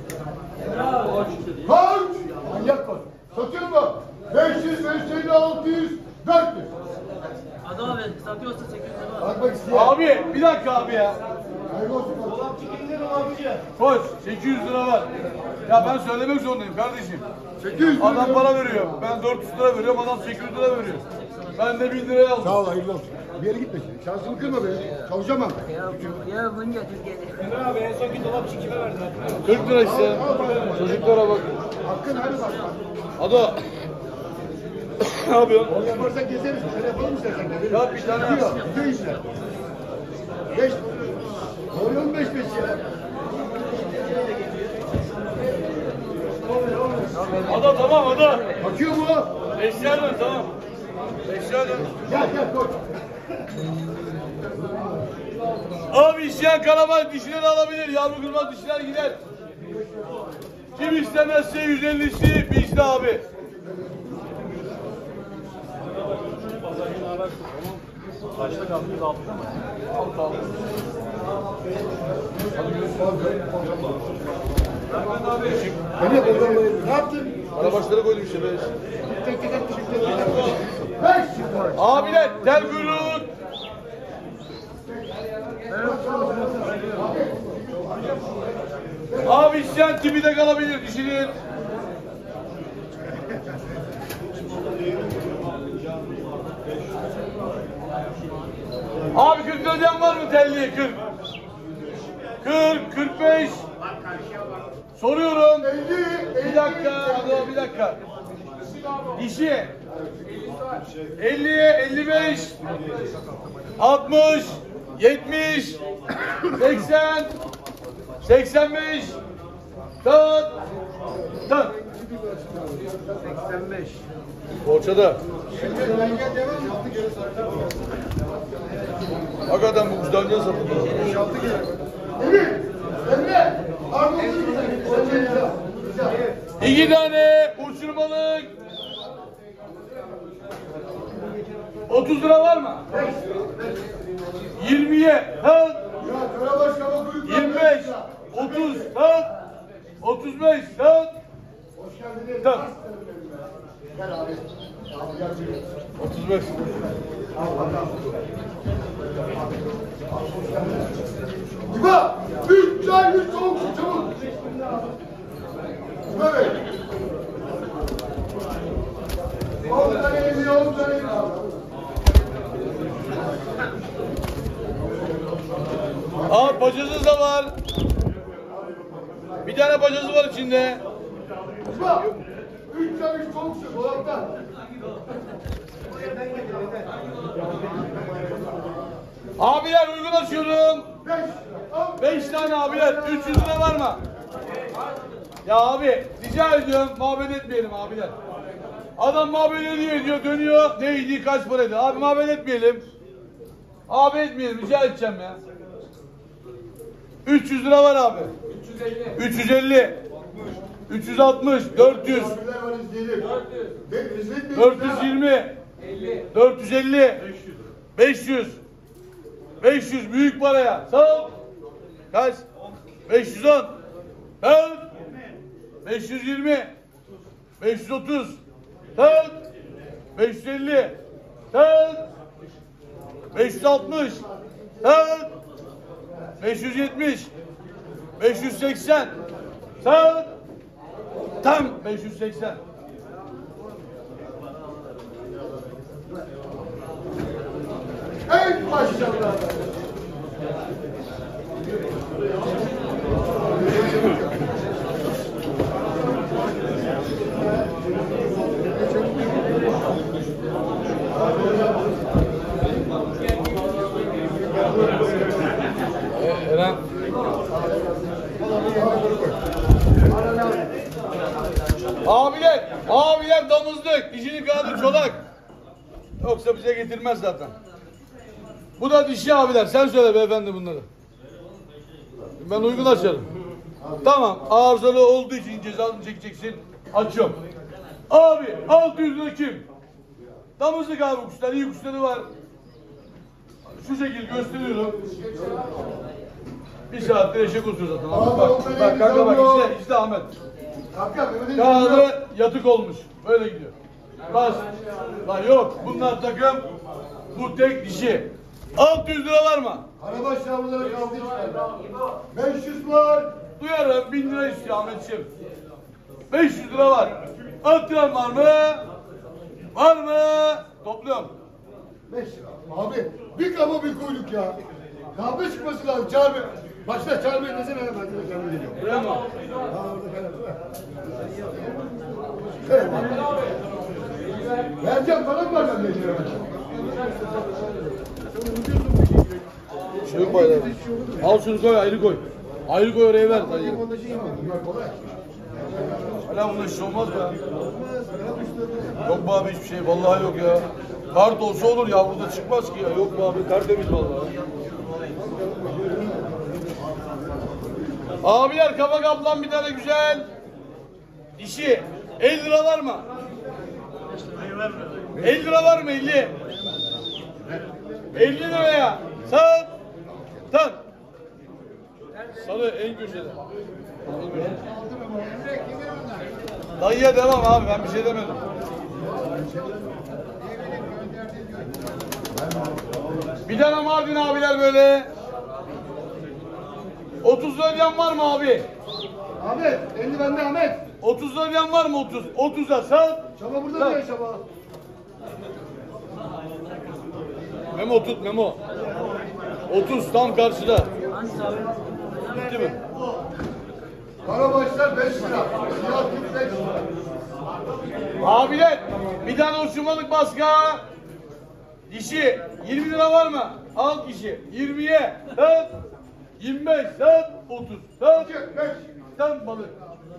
Koç. Manyak koç. Satıyor mu? beş yüz, beş yüz elli, altı yüz, dört yüz. Adam abi satıyorsa sekiz yüz lira. Bak bak istiyor. Abi bir dakika abi ya. Hayırlı olsun. Koç sekiz yüz lira var. Ya ben söylemek zorundayım kardeşim. sekiz yüz. Adam para veriyor. Ben dört yüz lira veriyorum. Adam sekiz yüz lira veriyor. Ben de bin liraya aldım. Sağ ol hayırlı olsun. Bir yere gitme şimdi. Şansını kırma be. Çalışamam. Ya, ya bunca Türkiye'de. Emre abi en son bir dolapçı kime verdin? kırk lira işte. Çocuklara bak. Hakkın hadi bak. Ada. Ne yapıyorsun? Onu yaparsak gezeriz. Şöyle yapalım mı istersen? Ya bir tane Gidiyor. Gidiyor işler. Beş. Doğruyor mu beş beş ya? Ada tamam ada. Bakıyor mu? Eşya dön tamam. Eşya dön. Gel gel koç. Abi isteyen karavan dişileri alabilir. Yavru kırmaz dişiler gider. Kim istemezse yüz ellisi bizde abi. Kaçta kaldı? yüz altıda mı? Altı altı. Beni oradan ne yaptın? Arabaşlara koydum işte be. Tek tek tek tek tek. Beş çık var. Abiler tel kuyruk. Abi isyan tipi de kalabilir dişinin. Abi kırk liradan var mı telliye kırk? kırk, kırk beş. Soruyorum. Bir dakika, abi bir dakika. Dişi. elliye, elli beş. altmış, yetmiş, seksen, seksen beş. Tat. Tat. seksen beş. Orçada. Hakikaten bu kuşlarca satılıyor. Emir! Emre! Argo'yu İki tane uçurmalık. otuz lira var mı? yirmiye. Al. Ya Karabaş kaba kuyruklar. yirmi beş. otuz. Al. otuz beş. Al. Hoş geldiniz. Tamam. Gel abi. Abi gel şuraya. otuz beş. İba! Üç çay, üç soğuk su çabuk. İba Bey. On tane elli, on tane elli. Aa bacasız da var. Bir tane bacası var içinde. İba! Üç çay, üç soğuk su. Dolapta. Abiler uygun açıyorum. Beş. Al. Beş tane abiler. üç yüz lira var mı? Ya abi rica ediyorum muhabbet etmeyelim abiler. Adam muhabbet ediyor ediyor dönüyor. Neydi kaç paraydı? Abi muhabbet etmeyelim. Abi etmeyelim rica edeceğim ya. üç yüz lira var abi. üç yüz elli. üç yüz altmış. dört yüz. Abiler var izleyelim. Be- izletmeyin dört yüz ya. yirmi. dört yüz elli. beş yüz. beş yüz büyük paraya. Sağ ol. Kaç? beş yüz on. Sağ ol. beş yüz yirmi. beş yüz otuz. Sağ ol. beş yüz elli. Sağ ol. beş yüz altmış. Sağ ol. beş yüz yetmiş. beş yüz seksen. Sağ ol. Tam beş yüz seksen. Ey maşallah. Eren. Abiler, abiler damızlık, dişinin kanadı çolak. Yoksa bize getirmez zaten. Bu da dişi abiler, sen söyle beyefendi bunları. Ben uygun açarım. Tamam, arızalı olduğu için cezasını çekeceksin. Açıyorum. Abi, altı yüz lira kim? Damızlık abi kuşlar, iyi kuşları var. Şu şekilde gösteriyorum. Bir saattir eşek oturuyor zaten. Abi, bak, bak kanka bak işte, işte Ahmet. Hakikaten Mehmet'in Kanadı yatık olmuş. Böyle gidiyor. Bas. Lan yok. Bunlar takım. Bu tek dişi. altı yüz lira var mı? Karabaş yavruları kaldı içeride. beş yüz var. Duyarım. bin lira istiyor Ahmetciğim. beş yüz lira var. Attıran var mı? Var mı? Topluyorum. beş lira. Abi bir kaba bir kuyruk ya. Kahve çıkması lazım. Çağır beni. Başla çağır beni desene. Ben de kendim geliyorum. Buraya mı? Ha orada falan değil mi? Evet. Vereceğim bana mı vereceğim diyeceğim. Şey yok bayrağı. Al şunu koy ayrı koy. Ayrı koy oraya ver. Dayı. Bunlar kolay. Hala bunda iş olmaz be. Yok be abi hiçbir şey. Vallahi yok ya. Kart olsa olur yavruda çıkmaz ki ya. Yok be abi tertemiz vallahi. Abiler kabak ablam bir tane güzel. Dişi. elli lira var mı? elli lira var mı? elli. elli liraya. Sat. Sat. Sarı en köşede. Dayıya devam abi, ben bir şey demedim. Bir tane Mardin abiler böyle. otuz lira diyen var mı abi? Ahmet, elli bende Ahmet. otuz lira diyen var mı? otuz. otuza sat. Şaba burada Sat. diyor şaba. Memo tut Memo. otuz tam karşıda. Hangisi abi? Bitti mi? Karabaşlar beş lira. Siyah kırk beş lira. Abiler bir tane uçurmalık baska. Dişi yirmi lira var mı? Al dişi. yirmiye sat. yirmi beş sat. otuz sat. Tam balık.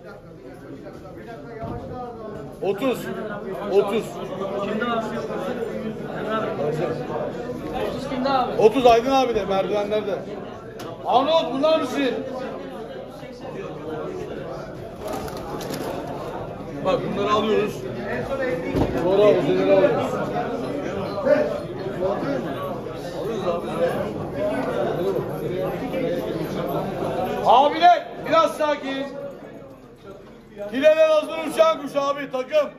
otuz. otuz. Kimde abi? Emre abi. otuz kimde abi? otuz Aydın abi de merdivenlerde. Arnold bunlar mısın? Bak bunları alıyoruz. Sonra ozeleri alıyoruz. Alıyoruz abi. Abiler biraz sakin. Hileler hazır uçan kuş abi takım.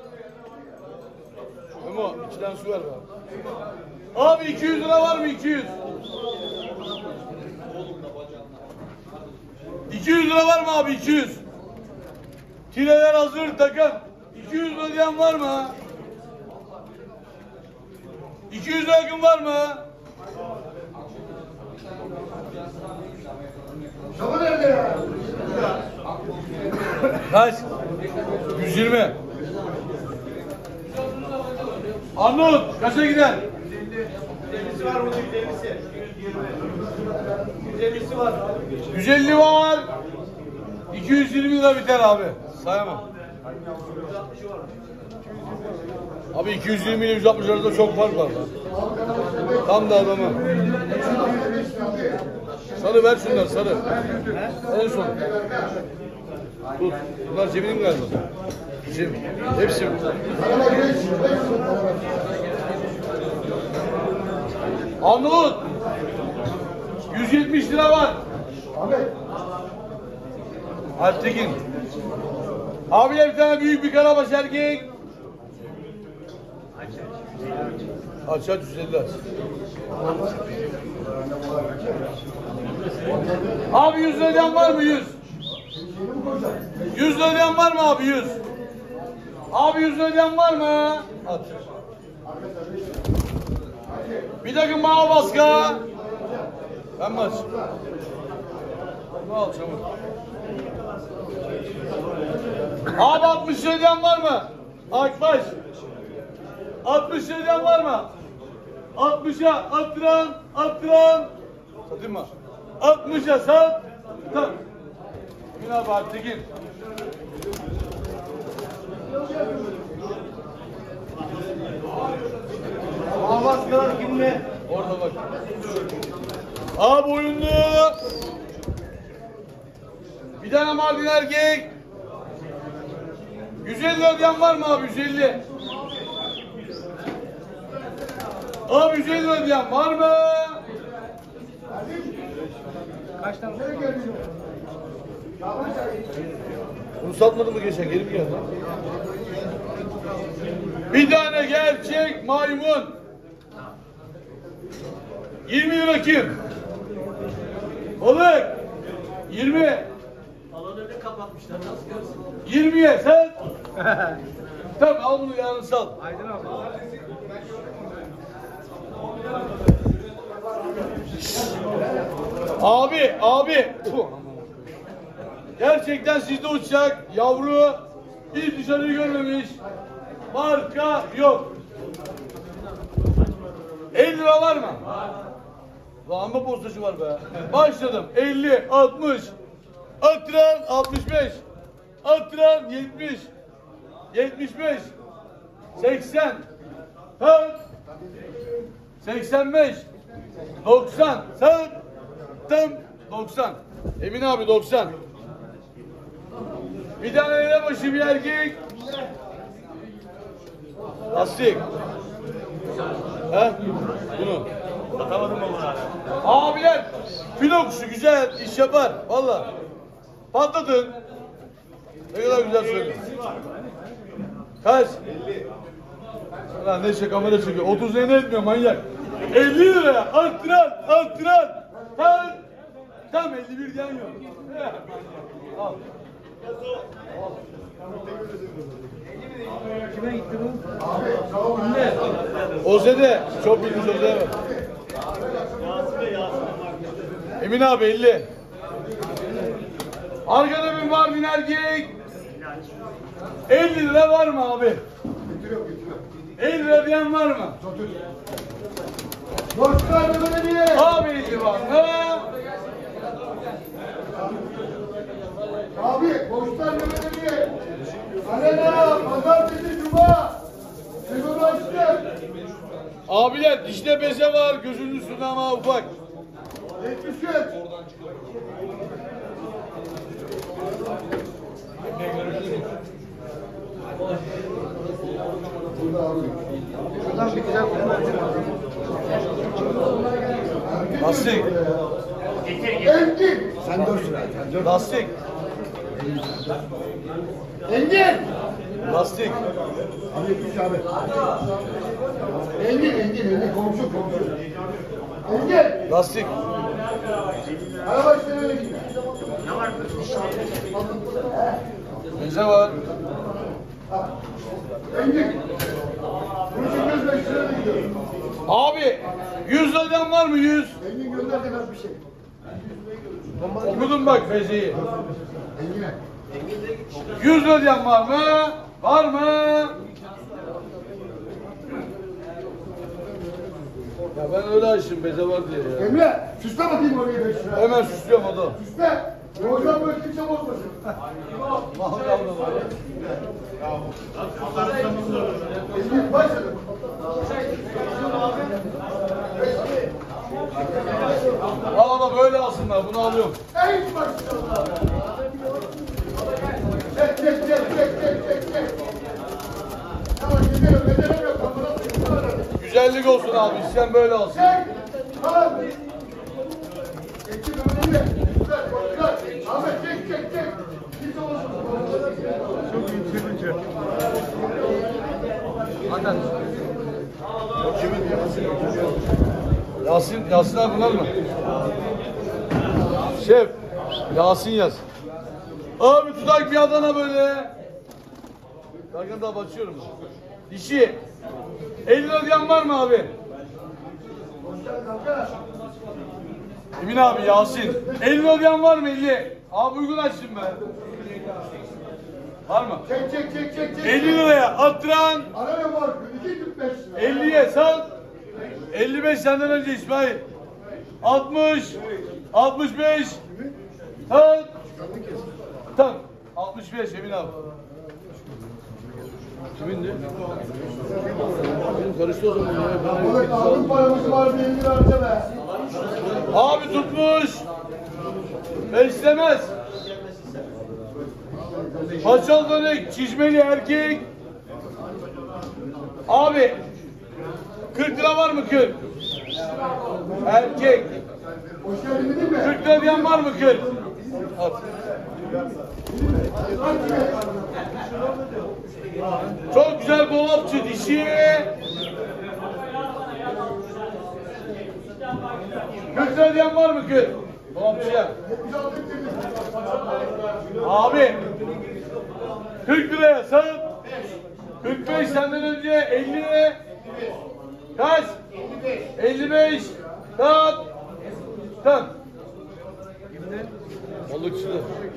Memo içten su ver bana. Abi iki yüz lira var mı? iki yüz. iki yüz lira var mı abi? iki yüz. Hileler hazır takım. iki yüz lira diyen var mı? iki yüz lira yakın var mı? Şaba nerede ya? Kaç? yüz yirmi. Arnavut kaça gider? yüz ellisi var burada, yüz ellisi. yüz ellisi var. yüz elli var. iki yüz yirmi lira biter abi. Sayamam. Abi iki yüz yirmi ile yüz altmış arasında çok fark var lan. Tam da adamı. Sarı ver şunları sarı. En son. Tut. Bunlar cebinin galiba. Cebim. Hepsi. Arnavut. yüz yetmiş lira var. Ahmet. Alptekin. Abiler bir tane büyük bir karabaş erkek. Aç aç yüz elli aç. Abi yüz liradan var mı yüz? yüz liradan var mı abi yüz? Abi yüz liradan var mı? At. Bir takım mavi baska. Ben mi açayım? Ne al çabuk. Abi altmış liradan var mı? Akbaş. altmış liradan var mı? altmışa attıran, attıran. Satayım mı? altmışa sat. Tamam. Emin abi Alptekin. Avaskalar kimde? Orada bak. Abi oyunlu. Bir tane Mardin erkek. yüz elli ödeyen var mı abi? yüz elli. Abi yüz elli ödeyen var mı? Kaç tane? Bunu satmadın mı geçen? Geri mi geldi? Bir tane gerçek maymun. yirmi lira kim? Balık. yirmi. Alanı kapatmışlar. Nasıl görsün? yirmiye sen. Tamam al bunu yarın sal. Aydın abi. Abi, abi. Gerçekten sizde uçacak. Yavru hiç dışarıyı görmemiş. Marka yok. elli lira var mı? Lan amma postacı var be. Başladım. elli, altmış. Attıran altmış beş. Attıran yetmiş. yetmiş beş. seksen. Sat. seksen beş. doksan. Sat. Tam doksan. Emin abi doksan. Bir tane elebaşı bir erkek. Lastik. He? Bunu. Satamadım mı bunu? Abiler, filo kuşu güzel iş yapar. Valla. Patladın. Ne kadar güzel söyledin. Kaç? Lan ne şey kamera çekiyor. otuz ne etmiyor manyak. elli liraya arttıran, arttıran. Tam, tam elli bir yan yok. Al. Kime gitti bu? Oze'de. Çok bilmiş Oze'de var. Emin abi elli. Arkada bir Mardin erkek. elli lira var mı abi? elli lira diyen var mı? Boşlar böyle diye. Abi elli var mı? Abi boşlar böyle diye. Arena, pazartesi, cuma. Sezon açtı. Abiler dişte beze var, gözünün üstünde ama ufak. yetmiş üç. Şuradan bir güzel kumlar. Lastik. Engin. Sen dört lira. Sen dört. Lastik. Engin. Lastik. Abi yetmiş abi. Engin, Engin, Engin. Komşu, komşu. Engin. Lastik. Araba işte öyle gidiyor. Beze var. Engin. Bunu çekiyoruz beş liraya gidiyor. Abi yüz liradan var mı yüz? Engin gönder demez bir şey. Okudum bak bezeyi. Engin'e. yüz liradan var mı? Var mı? Ya ben öyle açtım beze var diye ya. Emre, süsle bakayım oraya beş lira. Hemen süslüyorum o da. Süsle. Hocam böyle kimse bozmasın. Engin başladı. Al da böyle alsınlar bunu alıyorum. En başladı. Çek, çek, çek, çek, çek, çek, çek. Tamam, gidelim, becerem yok. Güzellik olsun abi sen böyle alsın. Çek. Abi. Ekip önünde. Güzel, güzel. Ahmet çek, çek, çek. Kimse bozmasın. Çok yükselince. Yasin, Yasin abi bunlar mı? Şef, Yasin yaz. Abi tutak bir Adana böyle. Bakın daha açıyorum. Dişi. elli lira diyen var mı abi? Emin abi Yasin. elli lira diyen var mı elli? Abi uygun açtım ben. Var mı? Çek, çek, çek, çek, çek. elli liraya attıran. Araya var. iki kırk beş lira. elliye sal. elli beş senden önce İsmail. altmış. altmış beş. Sal. Tam. altmış beş Emin abi. Kimindi? Benim karıştı o zaman ya. Evet, aldım paramız var diye elli lira harca be. Abi tutmuş. Beslemez. Paçal dönek, çizmeli erkek. Abi kırk lira var mı kırk? Erkek. Hoş geldin değil mi? kırk lira diyen var mı kırk? At. Çok güzel dolapçı dişi. kırk lira diyen var mı kırk? Dolapçıya. Abi kırk liraya sat. kırk beş senden önce elli. Kaç? elli beş. Sat. Sat. Balıkçılı.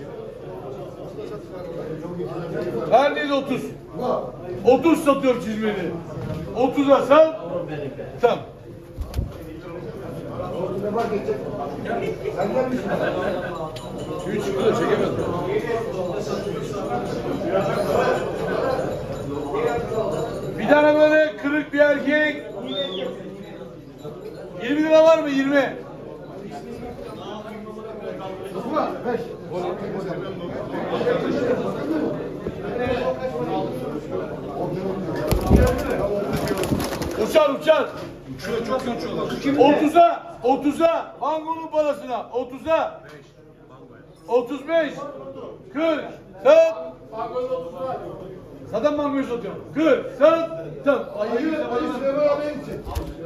Her neydi otuz? otuz satıyorum çizmeni. otuza sat. Tamam. Tüyü çıktı da çekemedim. Bir tane böyle kırık bir erkek. yirmi lira var mı? yirmi. beş. Uçar uçar. Uçuyor, çok uçuyorlar. Otuza, otuza. Mangonun parasına. Otuza. Otuz beş. Kırk. Sat. Zaten mangoyu satıyorum. Kırk. Sat. Sat. Ay, Hayır, hayır, Süleyman abi için.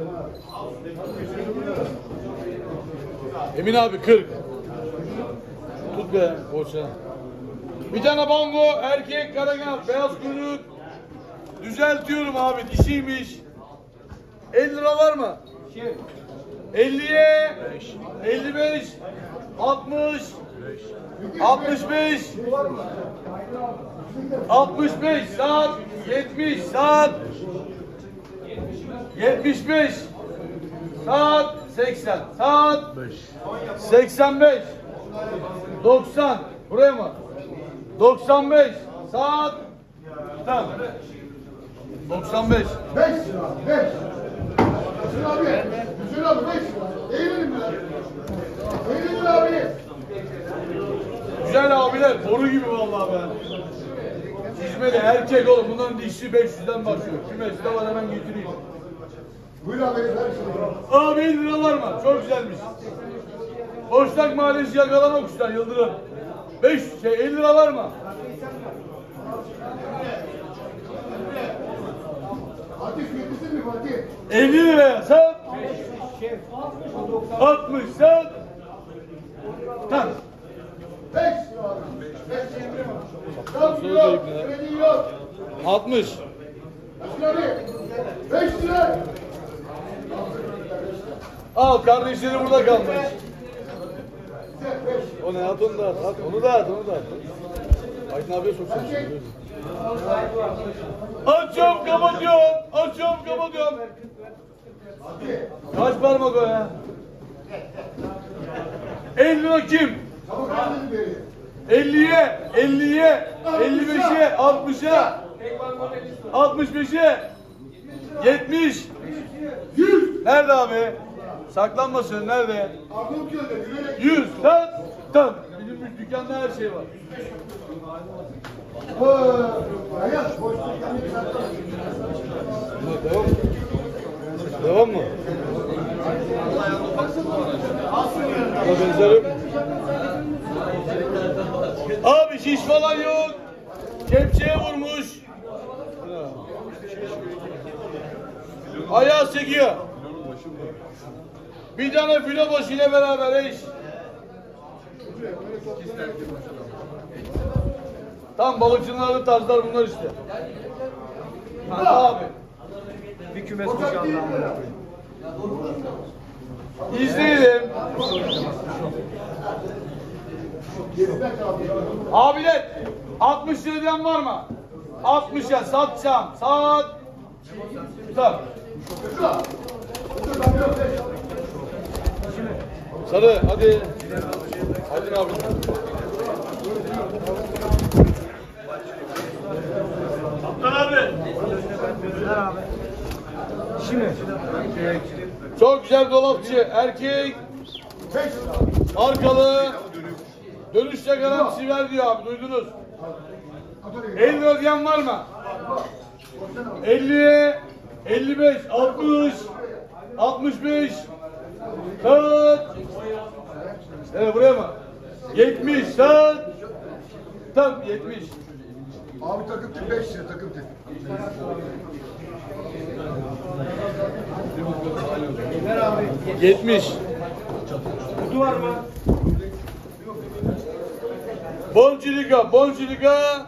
Emin abi kırk. Tut be boşa. Bir tane bango erkek karagan beyaz kuyruk. Düzeltiyorum abi dişiymiş. elli lira var mı? elliye elli beş altmış altmış beş altmış beş saat yetmiş saat yetmiş beş saat seksen saat seksen beş doksan buraya mı? doksan beş saat tamam. doksan beş Beş lira, beş. Hüseyin abi, Hüseyin abi beş lira. Eğlenin biraz. Eğlenin abi. güzel abiler boru gibi vallahi be. Çizmeli erkek oğlum bunların dişi beş yüzden başlıyor. Kümesi de var hemen getireyim. Buyur abi. Abi elli lira var mı? Çok güzelmiş. Boşnak Mahallesi yakalama kuşlar Yıldırım. beş şey elli lira var mı? Fatih getirsin mi Fatih? elli liraya sat. altmış sat. Tamam. Beş lira abi. Beş lira. Yok yok. Kredi yok. altmış. Hüseyin abi. Beş lira. Al kardeşleri burada kalmış. O ne at onu da at. at. Onu da at onu da at. Aydın abiye soksun. Açıyorum kapatıyorum. Açıyorum kapatıyorum. Kaç parmak o ya? elli lira kim? Çabuk aldın beni. elliye, elliye, elli beşe, altmışa, altmış beşe, yetmiş, Yüz. nerede abi? Saklanmasın, nerede? Abdül Köy'de gülerek. yüz, tam, tam. Bizim dükkanda her şey var. Hayat boş dükkanı satma. Devam mı? Devam mı? Buna benzerim. Abi şiş falan yok. Kepçeye vurmuş. Ayağı sekiyor. Bir tane filo başı ile beraber eş. Tam balıkçıların tarzlar bunlar işte. Ha, abi. Bir kümes kuş aldı amına koyayım. İzleyelim. Abiler altmış liradan var mı? altmışa satacağım. Sat. Sat. Sarı hadi. Hadi abi. Kaptan abi. Ver abi. Dişi mi? Çok güzel dolapçı. Erkek. Arkalı. Dönüşte garantisi ver diyor abi. Duydunuz. elli lira diyen var mı? elli, elli beş, altmış, altmış beş, kırk. Evet buraya mı? yetmiş, sat. Tam yetmiş. Abi takım tip beş lira takım tip. Ver abi. yetmiş. Kutu var mı? Boncilika, boncilika.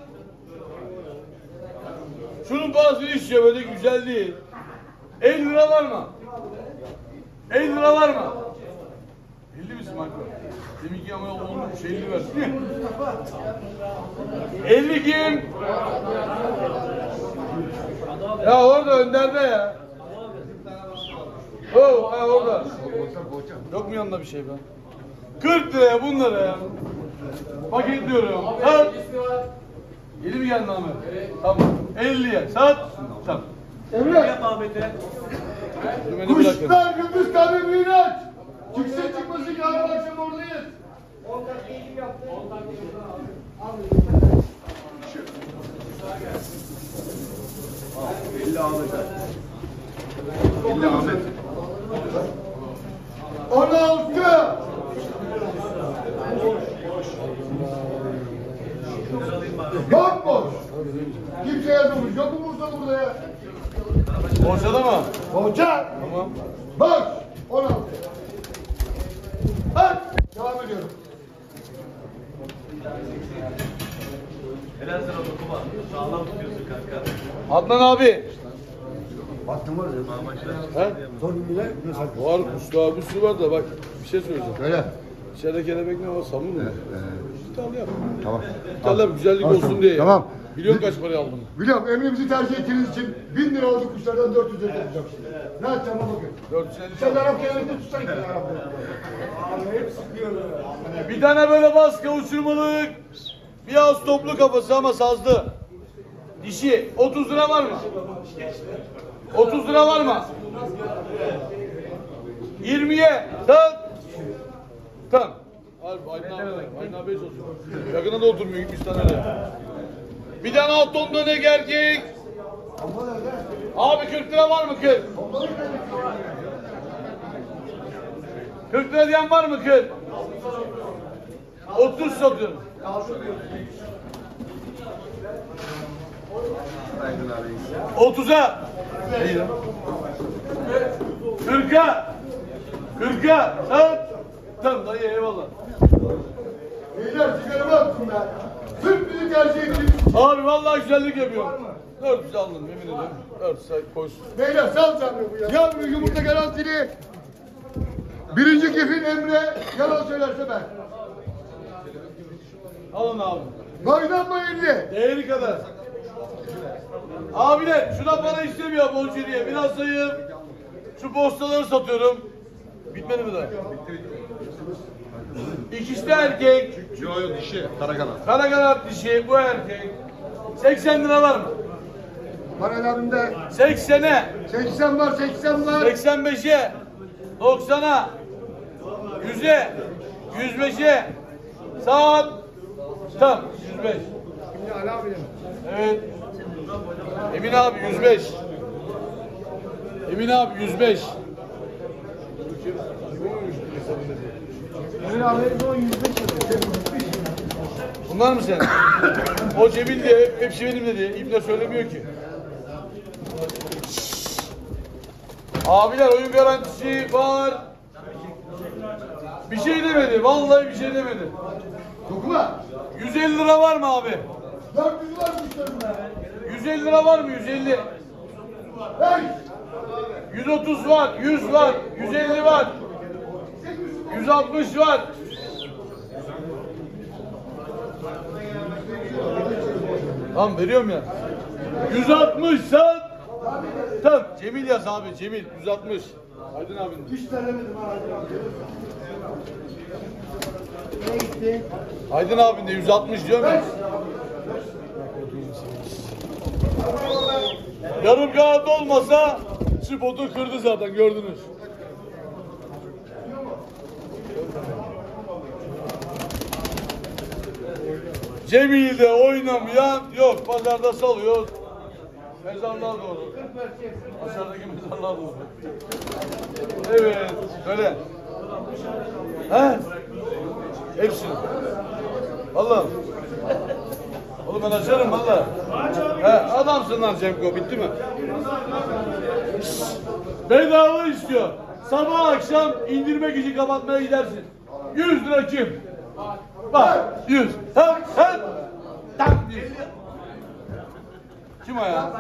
Şunun parasını istiyor böyle güzel değil. elli lira var mı? elli lira var mı? elli misin Marco? Deminki ama olmuş elli ver. elli kim? Ya orada önderde ya. Oh, ha orada. Yok mu yanında bir şey be? kırk liraya bunlara ya. Paketliyorum. Sat. Yeni mi geldi Ahmet? Tamam. elliye sat. Sat. Emre. Yap Ahmet'e. Beni bırakın. Kuşlar gündüz kalbini aç. Çıksın çıkmasın yarın akşam oradayız. İlla Ahmet. İlla Ahmet. on altı. Bomboş. Kimse yazılmış. Yok mu Bursa burada ya? Boşada mı? Boşa. Tamam. Boş. on altı. At. Devam ediyorum. Helal sana dokuma. Sağlam tutuyorsun kanka. Adnan abi. Baktın var ya. He? Sor bir bile. Ne saklı? Var kuşlar bir sürü var da bak bir şey söyleyeceğim. Öyle. İçeride kelebek ne var? Samur mu? Bir tane yap. Tamam. Bir tane yap, güzellik Al. olsun diye. Tamam. Biliyorum kaç paraya aldın. Biliyorum emrimizi tercih ettiğiniz için bin lira oldu kuşlardan dört yüz lira tutacağım şimdi. Ne yapacağım bakın. dört yüz elli. Sen Arap kelimesini tutsan ki Arap hep sıkıyor. Bir tane böyle baska uçurmalık. Biraz toplu kafası ama sazlı. Dişi. otuz lira var mı? otuz lira var mı? yirmiye. Tak. Tak. Harbi Aydın abi. Aydın abiye çalışıyor. Yakına da oturmuyor. Gitmiş tane de. Bir tane alt ton dönek erkek. Abi kırk lira var mı kırk? kırk lira diyen var mı kırk? otuz satıyorum. otuza. kırka. kırka. Sat. Tamam dayı eyvallah. Beyler sigaramı attım ben. Sırf bizi tercih ettiniz. Abi vallahi güzellik yapıyorum. dört yüz aldım yemin ederim. dört yüz koysun. Beyler sal sen bu ya. Yavru yumurta garantili. Birinci kefil Emre yalan söylerse ben. Alın abi. Maydanoz elli. Değeri kadar. Abiler şuna para istemiyor Bolçeri'ye. Biraz sayayım. Şu postaları satıyorum. Bitmedi mi daha? İkisi de erkek. Yo yo dişi. Kara kanat. Kara kanat dişi. Bu erkek. seksen lira var mı? Paralarında seksene. seksen var seksen var. seksen beşe. doksana. yüze. yüz beşe. Saat. Tam. yüz beş. Şimdi Ali abi mi? Evet. Emin abi yüz beş. Emin abi yüz beş. Emin abi o yüz beş. Bunlar mı sen? O Cemil diye hepsi benim dedi. İbne söylemiyor ki. Abiler oyun garantisi var. Bir şey demedi. Vallahi bir şey demedi. Dokuma. yüz elli lira var mı abi? dört yüz var kuşlarında. yüz elli lira var mı? yüz elli. Hey. yüz otuz var. yüz var. yüz elli var. yüz altmış var. Tamam veriyorum ya. yüz altmış sat. Tamam. Cemil yaz abi. Cemil yüz altmış. Aydın abinin. Hiç terlemedim ha. Ne gitti? Aydın abin de yüz altmış diyorum ya. Yarım kanat olmasa spotu kırdı zaten gördünüz. Cemil'de oynamayan yok. Pazarda salıyor. Mezarlığa doğru. Aşağıdaki mezarlığa doğru. Evet. Söyle. He? Hepsini. Vallahi. Oğlum ben açarım valla. He, adamsın lan Cemko. Bitti mi? Bedava istiyor. Sabah akşam indirmek için kapatmaya gidersin. yüz lira kim? Bak yüz. Hem hem. Tak yüz. Kim o ya?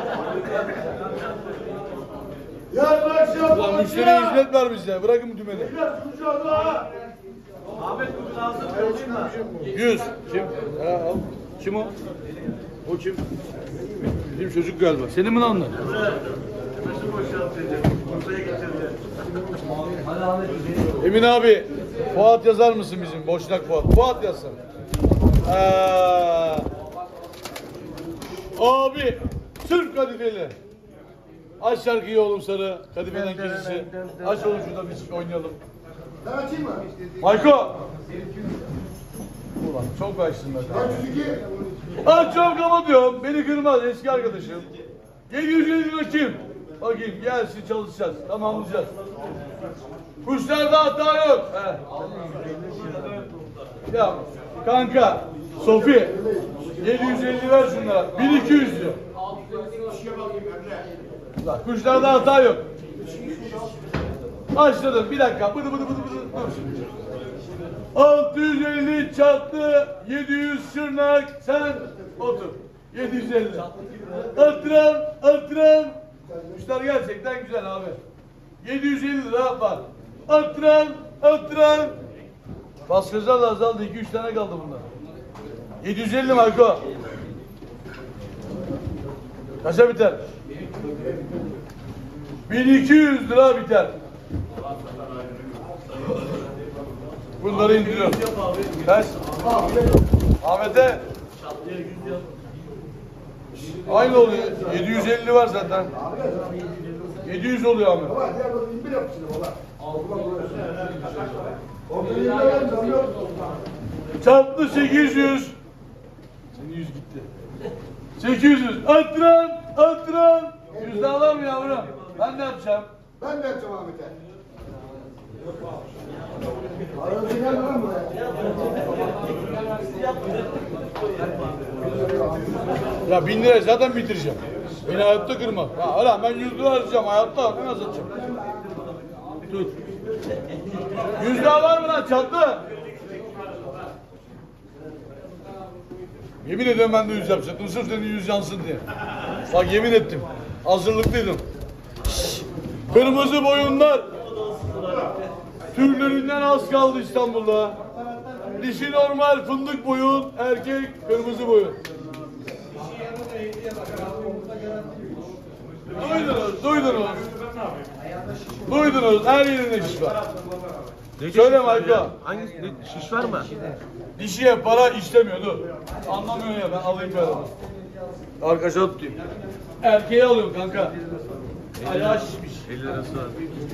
Yarın akşam Ulan müşteri hizmet var bize. Bırakın dümeni. Ahmet bugün hazır söyleyeyim mi? yüz. Kim? Ha, al. Kim o? O kim? Bizim çocuk galiba. Senin mi lan onlar? Nasıl boşaltacak? Bursa'ya getirdi. Emin abi, Fuat yazar mısın bizim? Boşnak Fuat. Fuat yazsın. Ee, abi, Türk kadifeli. Aç şarkıyı oğlum sarı. Kadifeden kesişi. Aç oğlum şurada bir oynayalım. Ben açayım mı? Mayko. Ulan çok açtın be. dört yüz iki. Aç çok ama diyorum. Beni kırmaz eski arkadaşım. yedi yüz elli lira kim? Bakayım gelsin çalışacağız. Tamamlayacağız. Kuşlarda hata yok. He. Ya kanka Sofi yedi yüz elli ver şunlara. bin iki yüz diyor. Bak, kuşlarda hata yok. Başladım. Bir dakika. Bıdı bıdı bıdı bıdı. Dur. altı yüz elli çarptı. yedi yüz şırnak. Sen otur. yedi yüz elli. Artıran, artıran. Kuşlar gerçekten güzel abi. yedi yüz elli lira var. Artıran, artıran. Baskıcılar da azaldı. iki üç tane kaldı bunlar. yedi yüz elli Marco. Kaça biter? bin iki yüz lira biter. Bunları indiriyorum. Kaç? Ahmet'e aynı oluyor. yedi yüz elli var zaten. yedi yüz oluyor Ahmet. Baba diğer bakın bir yapıştır baba. Orada bir var mı? Çarptı sekiz yüz. Senin yüz gitti. sekiz yüz. Arttıran, arttıran. Yüz daha var mı yavrum? Ben ne yapacağım? Ben de yapacağım Ahmet'e. Arada gel lan buraya. Ya bin lira zaten bitireceğim. Beni hayatta kırma. Ha, öyle ben yüz lira harcayacağım hayatta. Ne nasıl atacağım? Tut. Yüz daha var mı lan çattı? Yemin ediyorum ben de yüz yapacaktım. Sırf senin yüz yansın diye. Bak yemin ettim. Hazırlıklıydım. Şşş. Kırmızı boyunlar. Türlerinden az kaldı İstanbul'da. Dişi normal fındık boyun, erkek kırmızı boyun. Duydunuz, duydunuz. Duydunuz, her yerinde şiş var. Söyle Marco. Hangisi? Ne, şiş var mı? Dişiye para işlemiyordu. Anlamıyor ya, ben alayım böyle. Arkadaşa tutayım. Erkeği alıyorum kanka. Ayağı şişmiş. elli lirası var.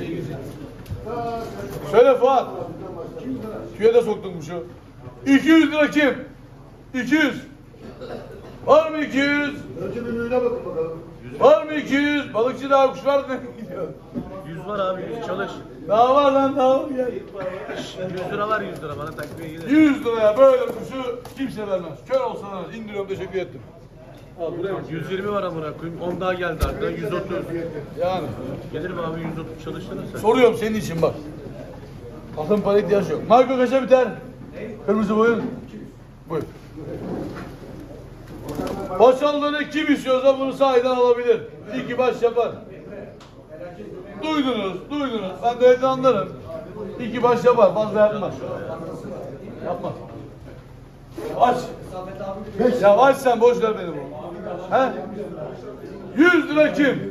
Söyle Fuat. Tüye de soktum bu şu. iki yüz lira kim? iki yüz. Var mı iki yüz? Önce bir mühüne bakın bakalım. Var mı iki yüz? Balıkçı daha kuşlar ne gidiyor? yüz var abi, yüz çalış. Daha var lan daha var gel. yüz lira var, yüz lira bana takviye gelir. yüz liraya böyle kuşu kimse vermez. Kör olsa vermez. İndiriyorum, teşekkür ettim. Al buraya bak. yüz yirmi var amına koyayım. on daha geldi arkadan, yüz otuz. Yani. Gelir mi abi, yüz otuz çalıştınız sen? Soruyorum senin için bak. Altın para ihtiyaç yok. Marco kaça biter? Kırmızı boyun. Buyur. Paşalıları kim istiyorsa bunu sahiden alabilir. İki baş yapar. Duydunuz, duydunuz. Ben de evde anlarım. İki baş yapar, fazla yapmaz. Yapmaz. Aç. Ya aç sen, boş ver beni bu. He? Yüz lira kim?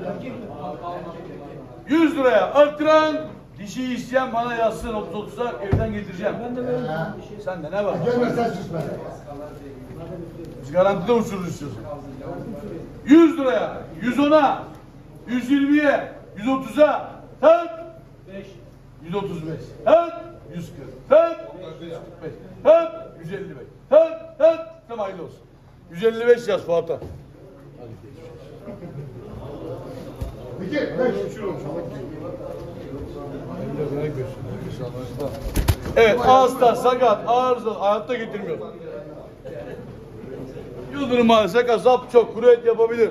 Yüz liraya artıran, dişi isteyen bana yazsın otuz otuza evden getireceğim. Sen de ne var? Gelmezsen sus be. Biz garantide uçurur istiyorsun. yüz liraya, yüz ona, yüz yirmiye, yüz otuza, tak, yüz otuz beş, tak, yüz kırk, tak, yüz kırk beş, tak, yüz elli beş, tak, tak, tam hayırlı olsun. yüz elli beş yaz Fuat'a. Peki ben şişiyorum. Evet, hasta, sakat, arızalı, hayatta getirmiyor. Yıldırım maalesef kasap çok, kuru et yapabilir.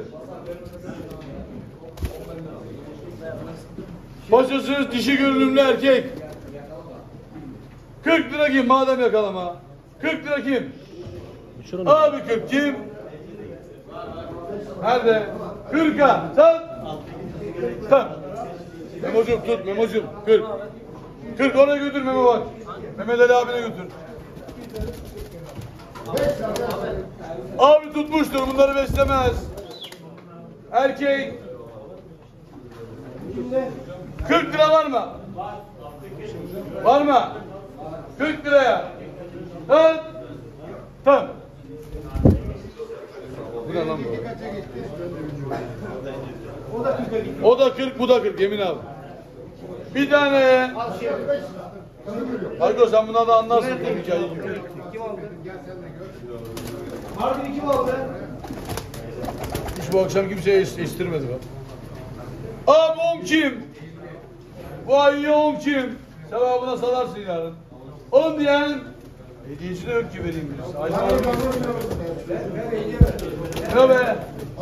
Paçasız dişi görünümlü erkek. kırk lira kim madem yakalama? kırk lira kim? Abi kırk kim? Nerede? kırka. Sen? Sen. Memo'cum tut Memo'cum. kırk. kırk oraya götür Memo bak. Mehmet Ali abine götür. Abi tutmuştur, bunları beslemez. Erkek. kırk lira var mı? Var mı? kırk liraya. Tamam. Tamam. Bu ne lan bu? O da kırk, bu da kırk yemin abi. Bir tane. Hayko sen buna da anlarsın bu hikayeyi. Harbiden kim aldı? Hiç bu akşam kimseye estirmedi bak. Abi on kim? Vay on kim? Sevabına salarsın yarın. On diyen hediyesi de yok ki vereyim birisi. Ayşe abi. Ne be?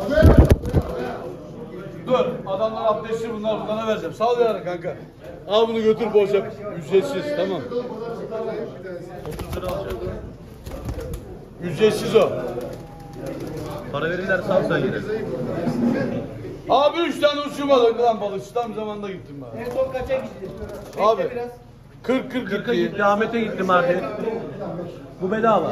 Dur. Adamlar abdestli bunlar. Bunlara vereceğim. Sağ ol yarın kanka. Al bunu götür boş yap. Ücretsiz. Tamam. otuz lira alacağım. Ücretsiz o. Para verirler salsa yine. Abi üç tane uçum aldık lan balıkçı. Tam zamanında gittim ben. En son kaça gitti? Abi. kırk kırk kırka gitti. gitti, Ahmet'e gitti Mardin. Bu bedava.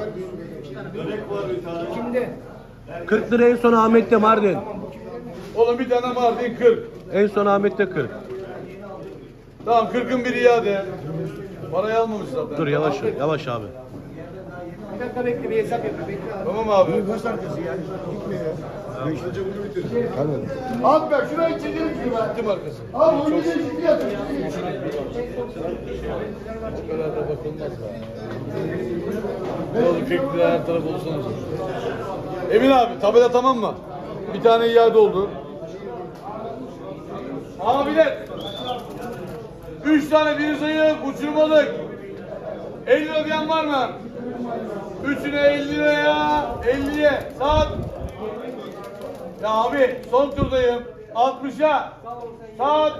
Kimde? kırk lira en son Ahmet'te Mardin. Oğlum bir tane Mardin kırk. En son Ahmet'te kırk. Tamam kırkın biri iade. Parayı almamış zaten. Dur yavaş yavaş abi. Bir dakika bekle, bir hesap yapayım. Bekle abi. Tamam abi. Kaç arkası ya? Gitmiyor ya. Beşinci bunu bitir. Tamam. Abi bak şurayı çekelim şunu ben. Gittim arkası. Abi onu bir şimdi yatır. O kadar da bakılmaz be. Ne oldu kırk lira her taraf olsun. Emin abi tabela tamam mı? Bir tane iade oldu. Abiler. Üç tane bir sayı uçurmadık. elli lira diyen var mı? Üçüne elli liraya, elliye saat. Ya abi son turdayım. altmışa saat.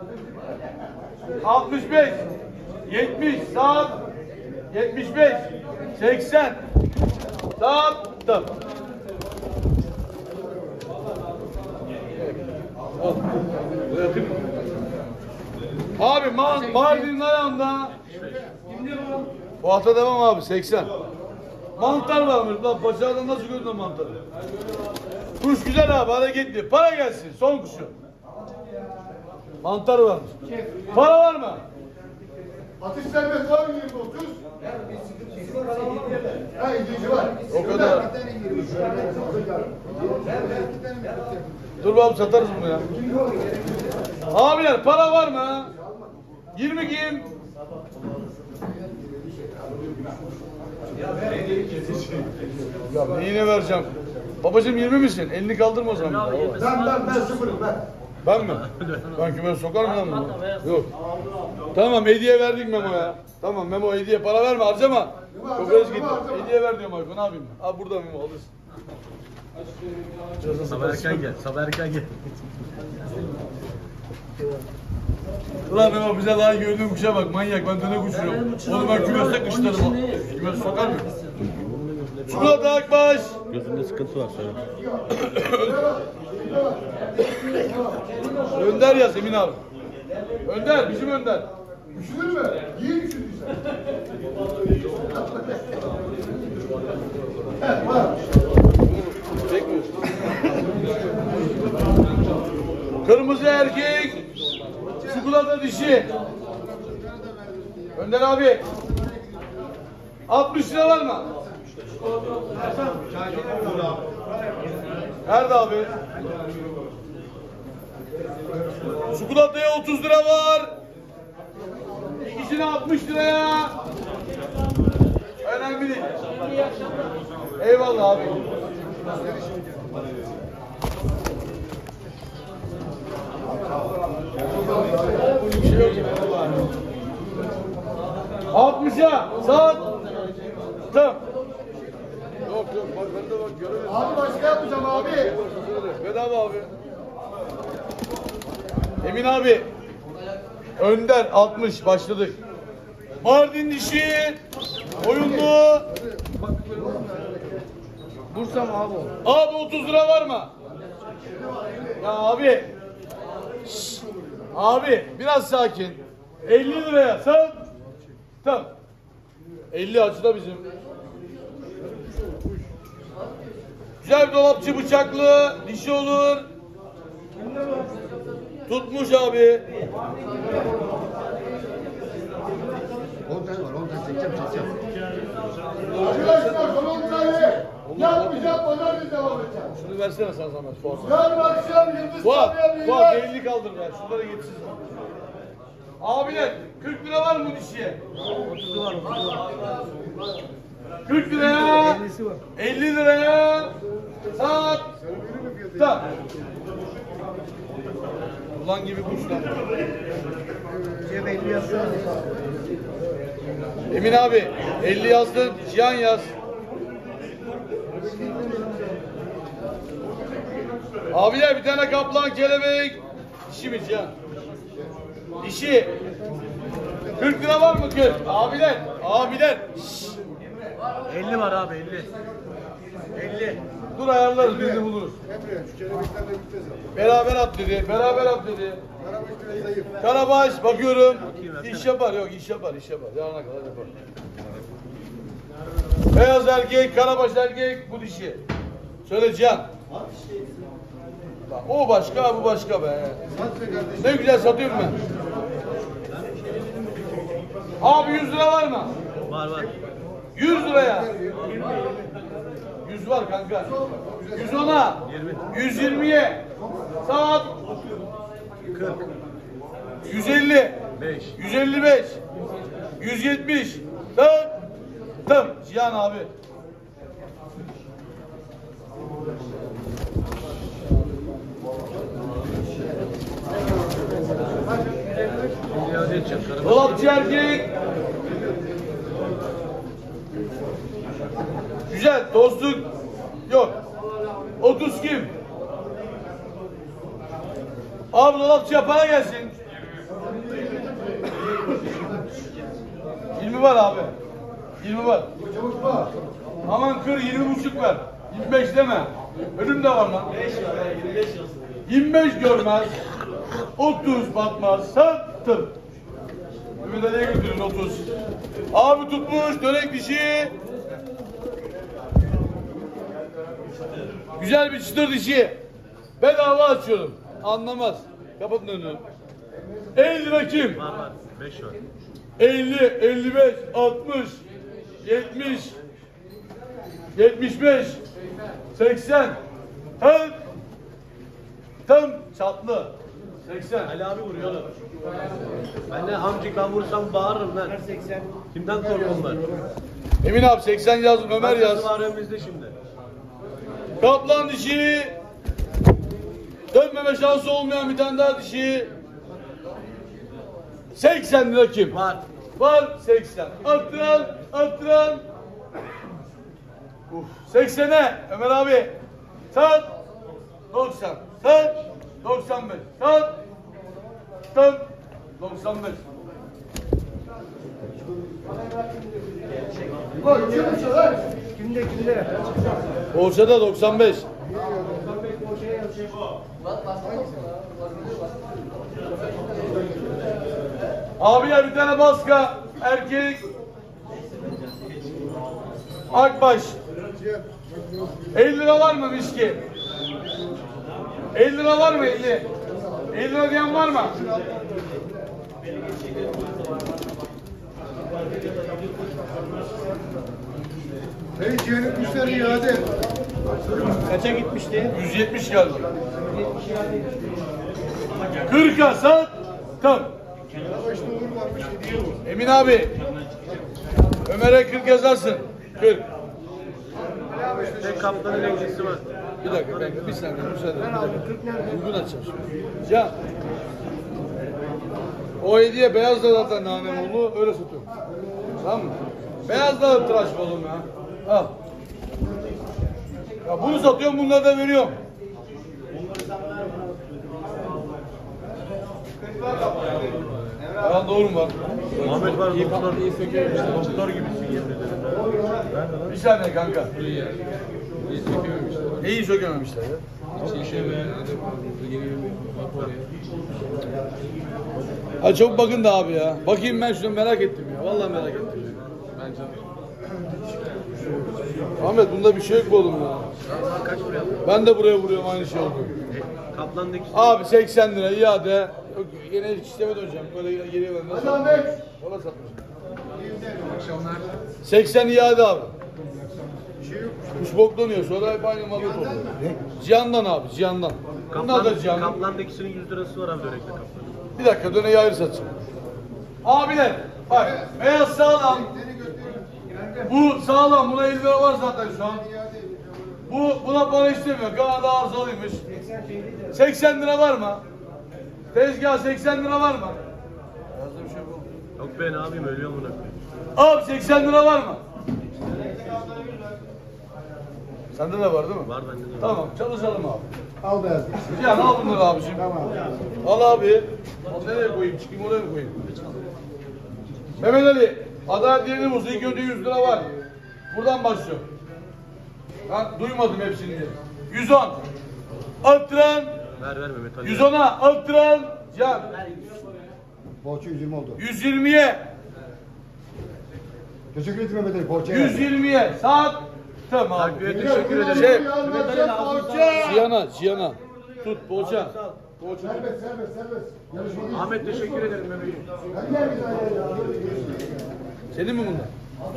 altmış beş, yetmiş saat. yetmiş beş, seksen saat. Tamam. Al. Bırakayım. Abi Ma Mardin'in ayağında bu hafta devam abi seksen. Mantar varmış lan paşadan nasıl gördün mantarı? Kuş güzel abi hareketli. Para gelsin son kuşu. Mantar varmış. Para var mı? Atış serbest var mı yirmi otuz? Ha ikinci var. O kadar. Dur abi satarız bunu ya. Abiler para var mı? yirmi kim? Ya neyine vereceğim? Babacığım yirmi misin? elini kaldırma o zaman. Ben ben ben sıfırım ben. Ben mi? Ben küme sokar mı lan bunu? Yok. Tamam hediye verdik Memo'ya. Tamam Memo hediye para verme harcama. Kokoreç gitti. Hediye ver diyorum Ayko ne yapayım? Al burada Memo alırsın. Sabah erken gel. Sabah erken gel. Ulan Memo bize daha gördüğün kuşa bak manyak ben döne kuşuyorum. Onu ben kümeste kışlarım. Kümeste sokar mı? Çikolata Akbaş. Gözünde sıkıntı var sana. Önder yaz Emin abi. Önder bizim Önder. Üşüdün mü? Yiyin üşüdüysen. Evet var. Çekmiyorsun. Kırmızı erkek. Çikolata dişi. Önder abi. altmış lira var mı? Nerede abi? Çikolataya otuz lira var. İkisine altmış liraya. Önemli değil. Eyvallah abi. Bir şey yok ya. altmışa saat. Tamam. Yok yok bak ben de bak göremedim. Abi başka yapacağım abi. Bedava abi. Emin abi. Önder altmış başladık. Mardin dişi. Oyunlu. Bursa mı abi o? Abi otuz lira var mı? Ya abi. Şşş. Abi biraz sakin. elli liraya sen. Tamam. elli açıda bizim. Güzel bir dolapçı bıçaklı. Dişi olur. Tutmuş abi. on tane var, on tane çekeceğim, çekeceğim. Arkadaşlar son on tane. Yapmayacağım, pazartesi devam edeceğim. Şunu versene sen zahmet Fuat. Yarın akşam Yıldız Fuat, Sabiha Fuat Büyüler. elli kaldır ver. Şunlara geçsin. Abiler kırk lira var mı dişiye? otuzu var. otuzu var. kırk liraya, elli liraya, saat, tam. Ulan gibi kuşlar. Emin abi, elli yazdın, Cihan yaz. Abiler bir tane kaplan kelebek. Dişi mi Cihan? Dişi. kırk lira var mı kırk? Abiler, abiler. Şşş. elli var abi elli. elli. Dur ayarlarız, birini buluruz. Beraber at dedi, beraber at dedi. Karabaş bakıyorum. İş yapar, yok iş yapar, iş yapar. Yarına kadar yapar. Beyaz erkek, karabaş erkek, bu dişi. Söyle Cihan. O başka, bu başka be. Ne güzel satıyorum ben. Abi yüz lira var mı? Var var. yüz liraya. yüz var kanka. yüz ona. yüz yirmiye. Saat. kırk. yüz elli. beş. yüz elli beş. yüz yetmiş. Tam. Tam. Cihan abi. İade edeceğim. Dolapçı erkek. Güzel. Dostluk. Yok. otuz kim? Abi dolapçıya para gelsin. yirmi var abi. yirmi var. Aman kır yirmi buçuk ver. yirmi beş deme. Önümde var lan. yirmi beş görmez. otuz batmaz. Sattım. Ümide ne götürün otuz. Abi tutmuş dönek dişi. Güzel bir çıtır dişi. Bedava açıyorum. Anlamaz. Kapatın önünü. elli lira kim? Var var. beş var. elli, elli beş, altmış, yetmiş, yetmiş beş, seksen, tam, tam çatlı, seksen. Ali abi vuruyor oğlum. Ben de amcıkla vursam bağırırım lan. seksen. Kimden korkuyorum ben? Emin abi seksen yazın, Ömer yaz. Var önümüzde şimdi. Kaplan dişi, dönmeme şansı olmayan bir tane daha dişi. seksen lira kim? Var. Var seksen. Arttıran, arttıran. Uf, seksene Ömer abi. Sat. doksan. Sat. doksan beş. Sat. Tam. doksan beş. Bak kim lan? Kimde kimde? Borçada doksan beş. Abiler bir tane baska. Erkek. Akbaş. elli lira var mı viski? elli lira var mı elli? elli lira diyen var mı? Hey ciğerim kuşları iade. Kaça gitmişti? yüz yetmiş geldi. kırka sat. Tam. Başta Uğur varmış hediye bu. Emin abi. Ömer'e kırk yazarsın. kırk. Tek kaptanın renkçisi var. Bir dakika, bir, bir saniye, müsaade. Bir dakika. Uygun açacağım şimdi. Can. O hediye beyaz da zaten nanem oldu, öyle satıyorum. Tamam mı? Beyaz da tıraş oğlum ya. Al. Ya bunu satıyorum, bunları da veriyorum. Yalan doğru mu var? Muhammed var. Doktor, doktor gibisin yemin ederim. Bir saniye kanka. İyi sökememişler ya. Ha çok bakın da abi ya. Bakayım ben şunu merak ettim ya. Vallahi merak ettim. Ahmet bunda bir şey yok mu oğlum ya? Kaç buraya? Ben de buraya vuruyorum aynı şey oldu. Kaplandaki Abi seksen lira iade. Yok, yine işleme döneceğim. Böyle geriye vermem. Hadi Ahmet. Valla satmış. seksen iade abi. Kuş boklanıyor. Sonra hep aynı malı oluyor. Cihan'dan abi, Cihan'dan. Bunlar da Cihan'dan. Kaplandakisinin yüz lirası var abi dönekli kaplan. Bir dakika döneyi ayrı satacağım. Abiler bak beyaz sağlam. Bu sağlam. Buna elli lira var zaten şu an. Bu buna para istemiyor. Kanada arızalıymış. seksen lira var mı? Tezgah seksen lira var mı? Yazda bir şey bu. Yok ben abim ölüyor bunu. Abi seksen lira var mı? Sende de var değil mi? Var bende de. Tamam çalışalım abi. Al beyaz. Cihan al bunları abiciğim. Tamam. Al abi. Al nereye koyayım? Çıkayım oraya mı koyayım? Mehmet Ali. Adalet yerine olsa ilk önce yüz lira var. Buradan başlıyor. Ben duymadım hepsini diye. yüz on. Arttıran. Ver ver Mehmet Ali. yüz ona arttıran. Cihan. Poğaça yüz yirmi oldu. yüz yirmiye. Teşekkür ederim Mehmet Ali. Poğaça yüz yirmiye. Saat. Tamam abi. Takviye teşekkür ederim. Şey. Poğaça. Cihan'a, Cihan'a. Tut poğaça. Poğaça. Serbest serbest serbest. Yarışma değil. Ahmet teşekkür ederim Mehmet. Ben gel bir daha ya. Senin mi bunlar?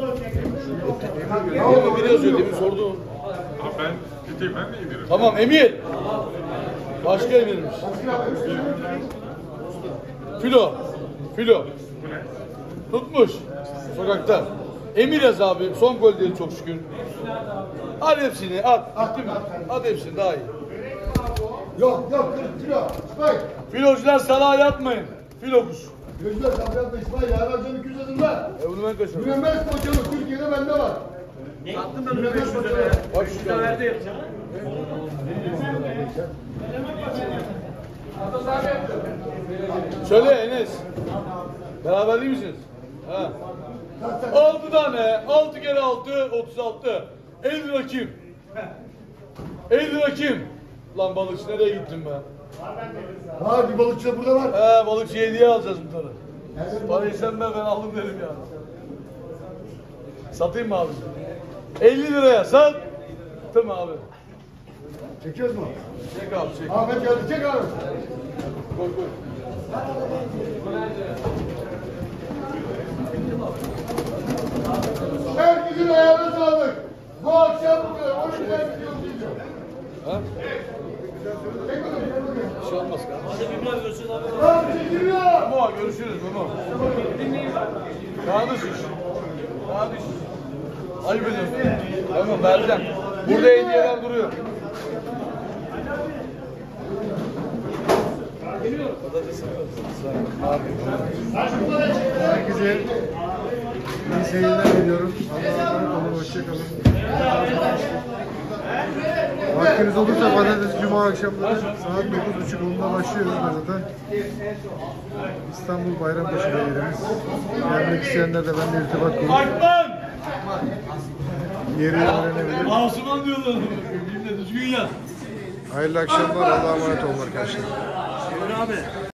Ama bir yazıyor demin sordu. Abi ben gideyim ben de giderim. Tamam Emir. Başka Emir'miş. Filo. Filo. Tutmuş. Sokakta. Emir yaz abi. Son gol değil çok şükür. At hepsini at. Bitti mi? At hepsini daha iyi. Yok yok kırk kilo. İsmail. Filocular salağa yatmayın. Filo kuş. Gözler sabret İsmail. Yarın akşam iki yüz adımda. E bunu ben kaçırdım. Münemmez poğaçamız Türkiye'de bende var. Sattım ben onu beş yüz liraya. Bak beş yüz şu lira an. verdi yapacağım. Söyle Enes. Beraber değil misiniz? Ha. Altı tane. Altı kere altı. Otuz altı. elli lira kim? elli lira kim? Lan balıkçı nereye gittin be? Var bir balıkçı da burada var. He balıkçı hediye alacağız bunları. Parayı sen ver ben aldım dedim ya. Satayım mı abi? elli liraya sat. Tamam abi. Çekiyoruz mu? Çek abi çek. Ahmet geldi çek abi. Koy koy. Herkesin ayağına sağlık. Bu akşam bu kadar. on güzel video izleyeceğim. Ha? Çek bakalım, çek bakalım. Bir şey olmaz kardeşim. Lan çekiliyor. Memo görüşürüz Memo. Daha düş iş. Daha düş iş. Ayıp ediyorsun. Memo vereceğim. Burada hediyeler duruyor. Herkese iyi seyirler diliyorum. Allah'a emanet olun. Hoşçakalın. Vaktiniz olursa pazartesi cuma akşamları saat dokuz buçuk onda başlıyoruz zaten. İstanbul Bayrampaşa'da yerimiz. Gelmek isteyenler de benimle irtibat kurup Akman! yeri öğrenebilir. Asuman diyorlar. Bilmem düzgün yaz. Hayırlı akşamlar. Allah'a emanet olun arkadaşlar.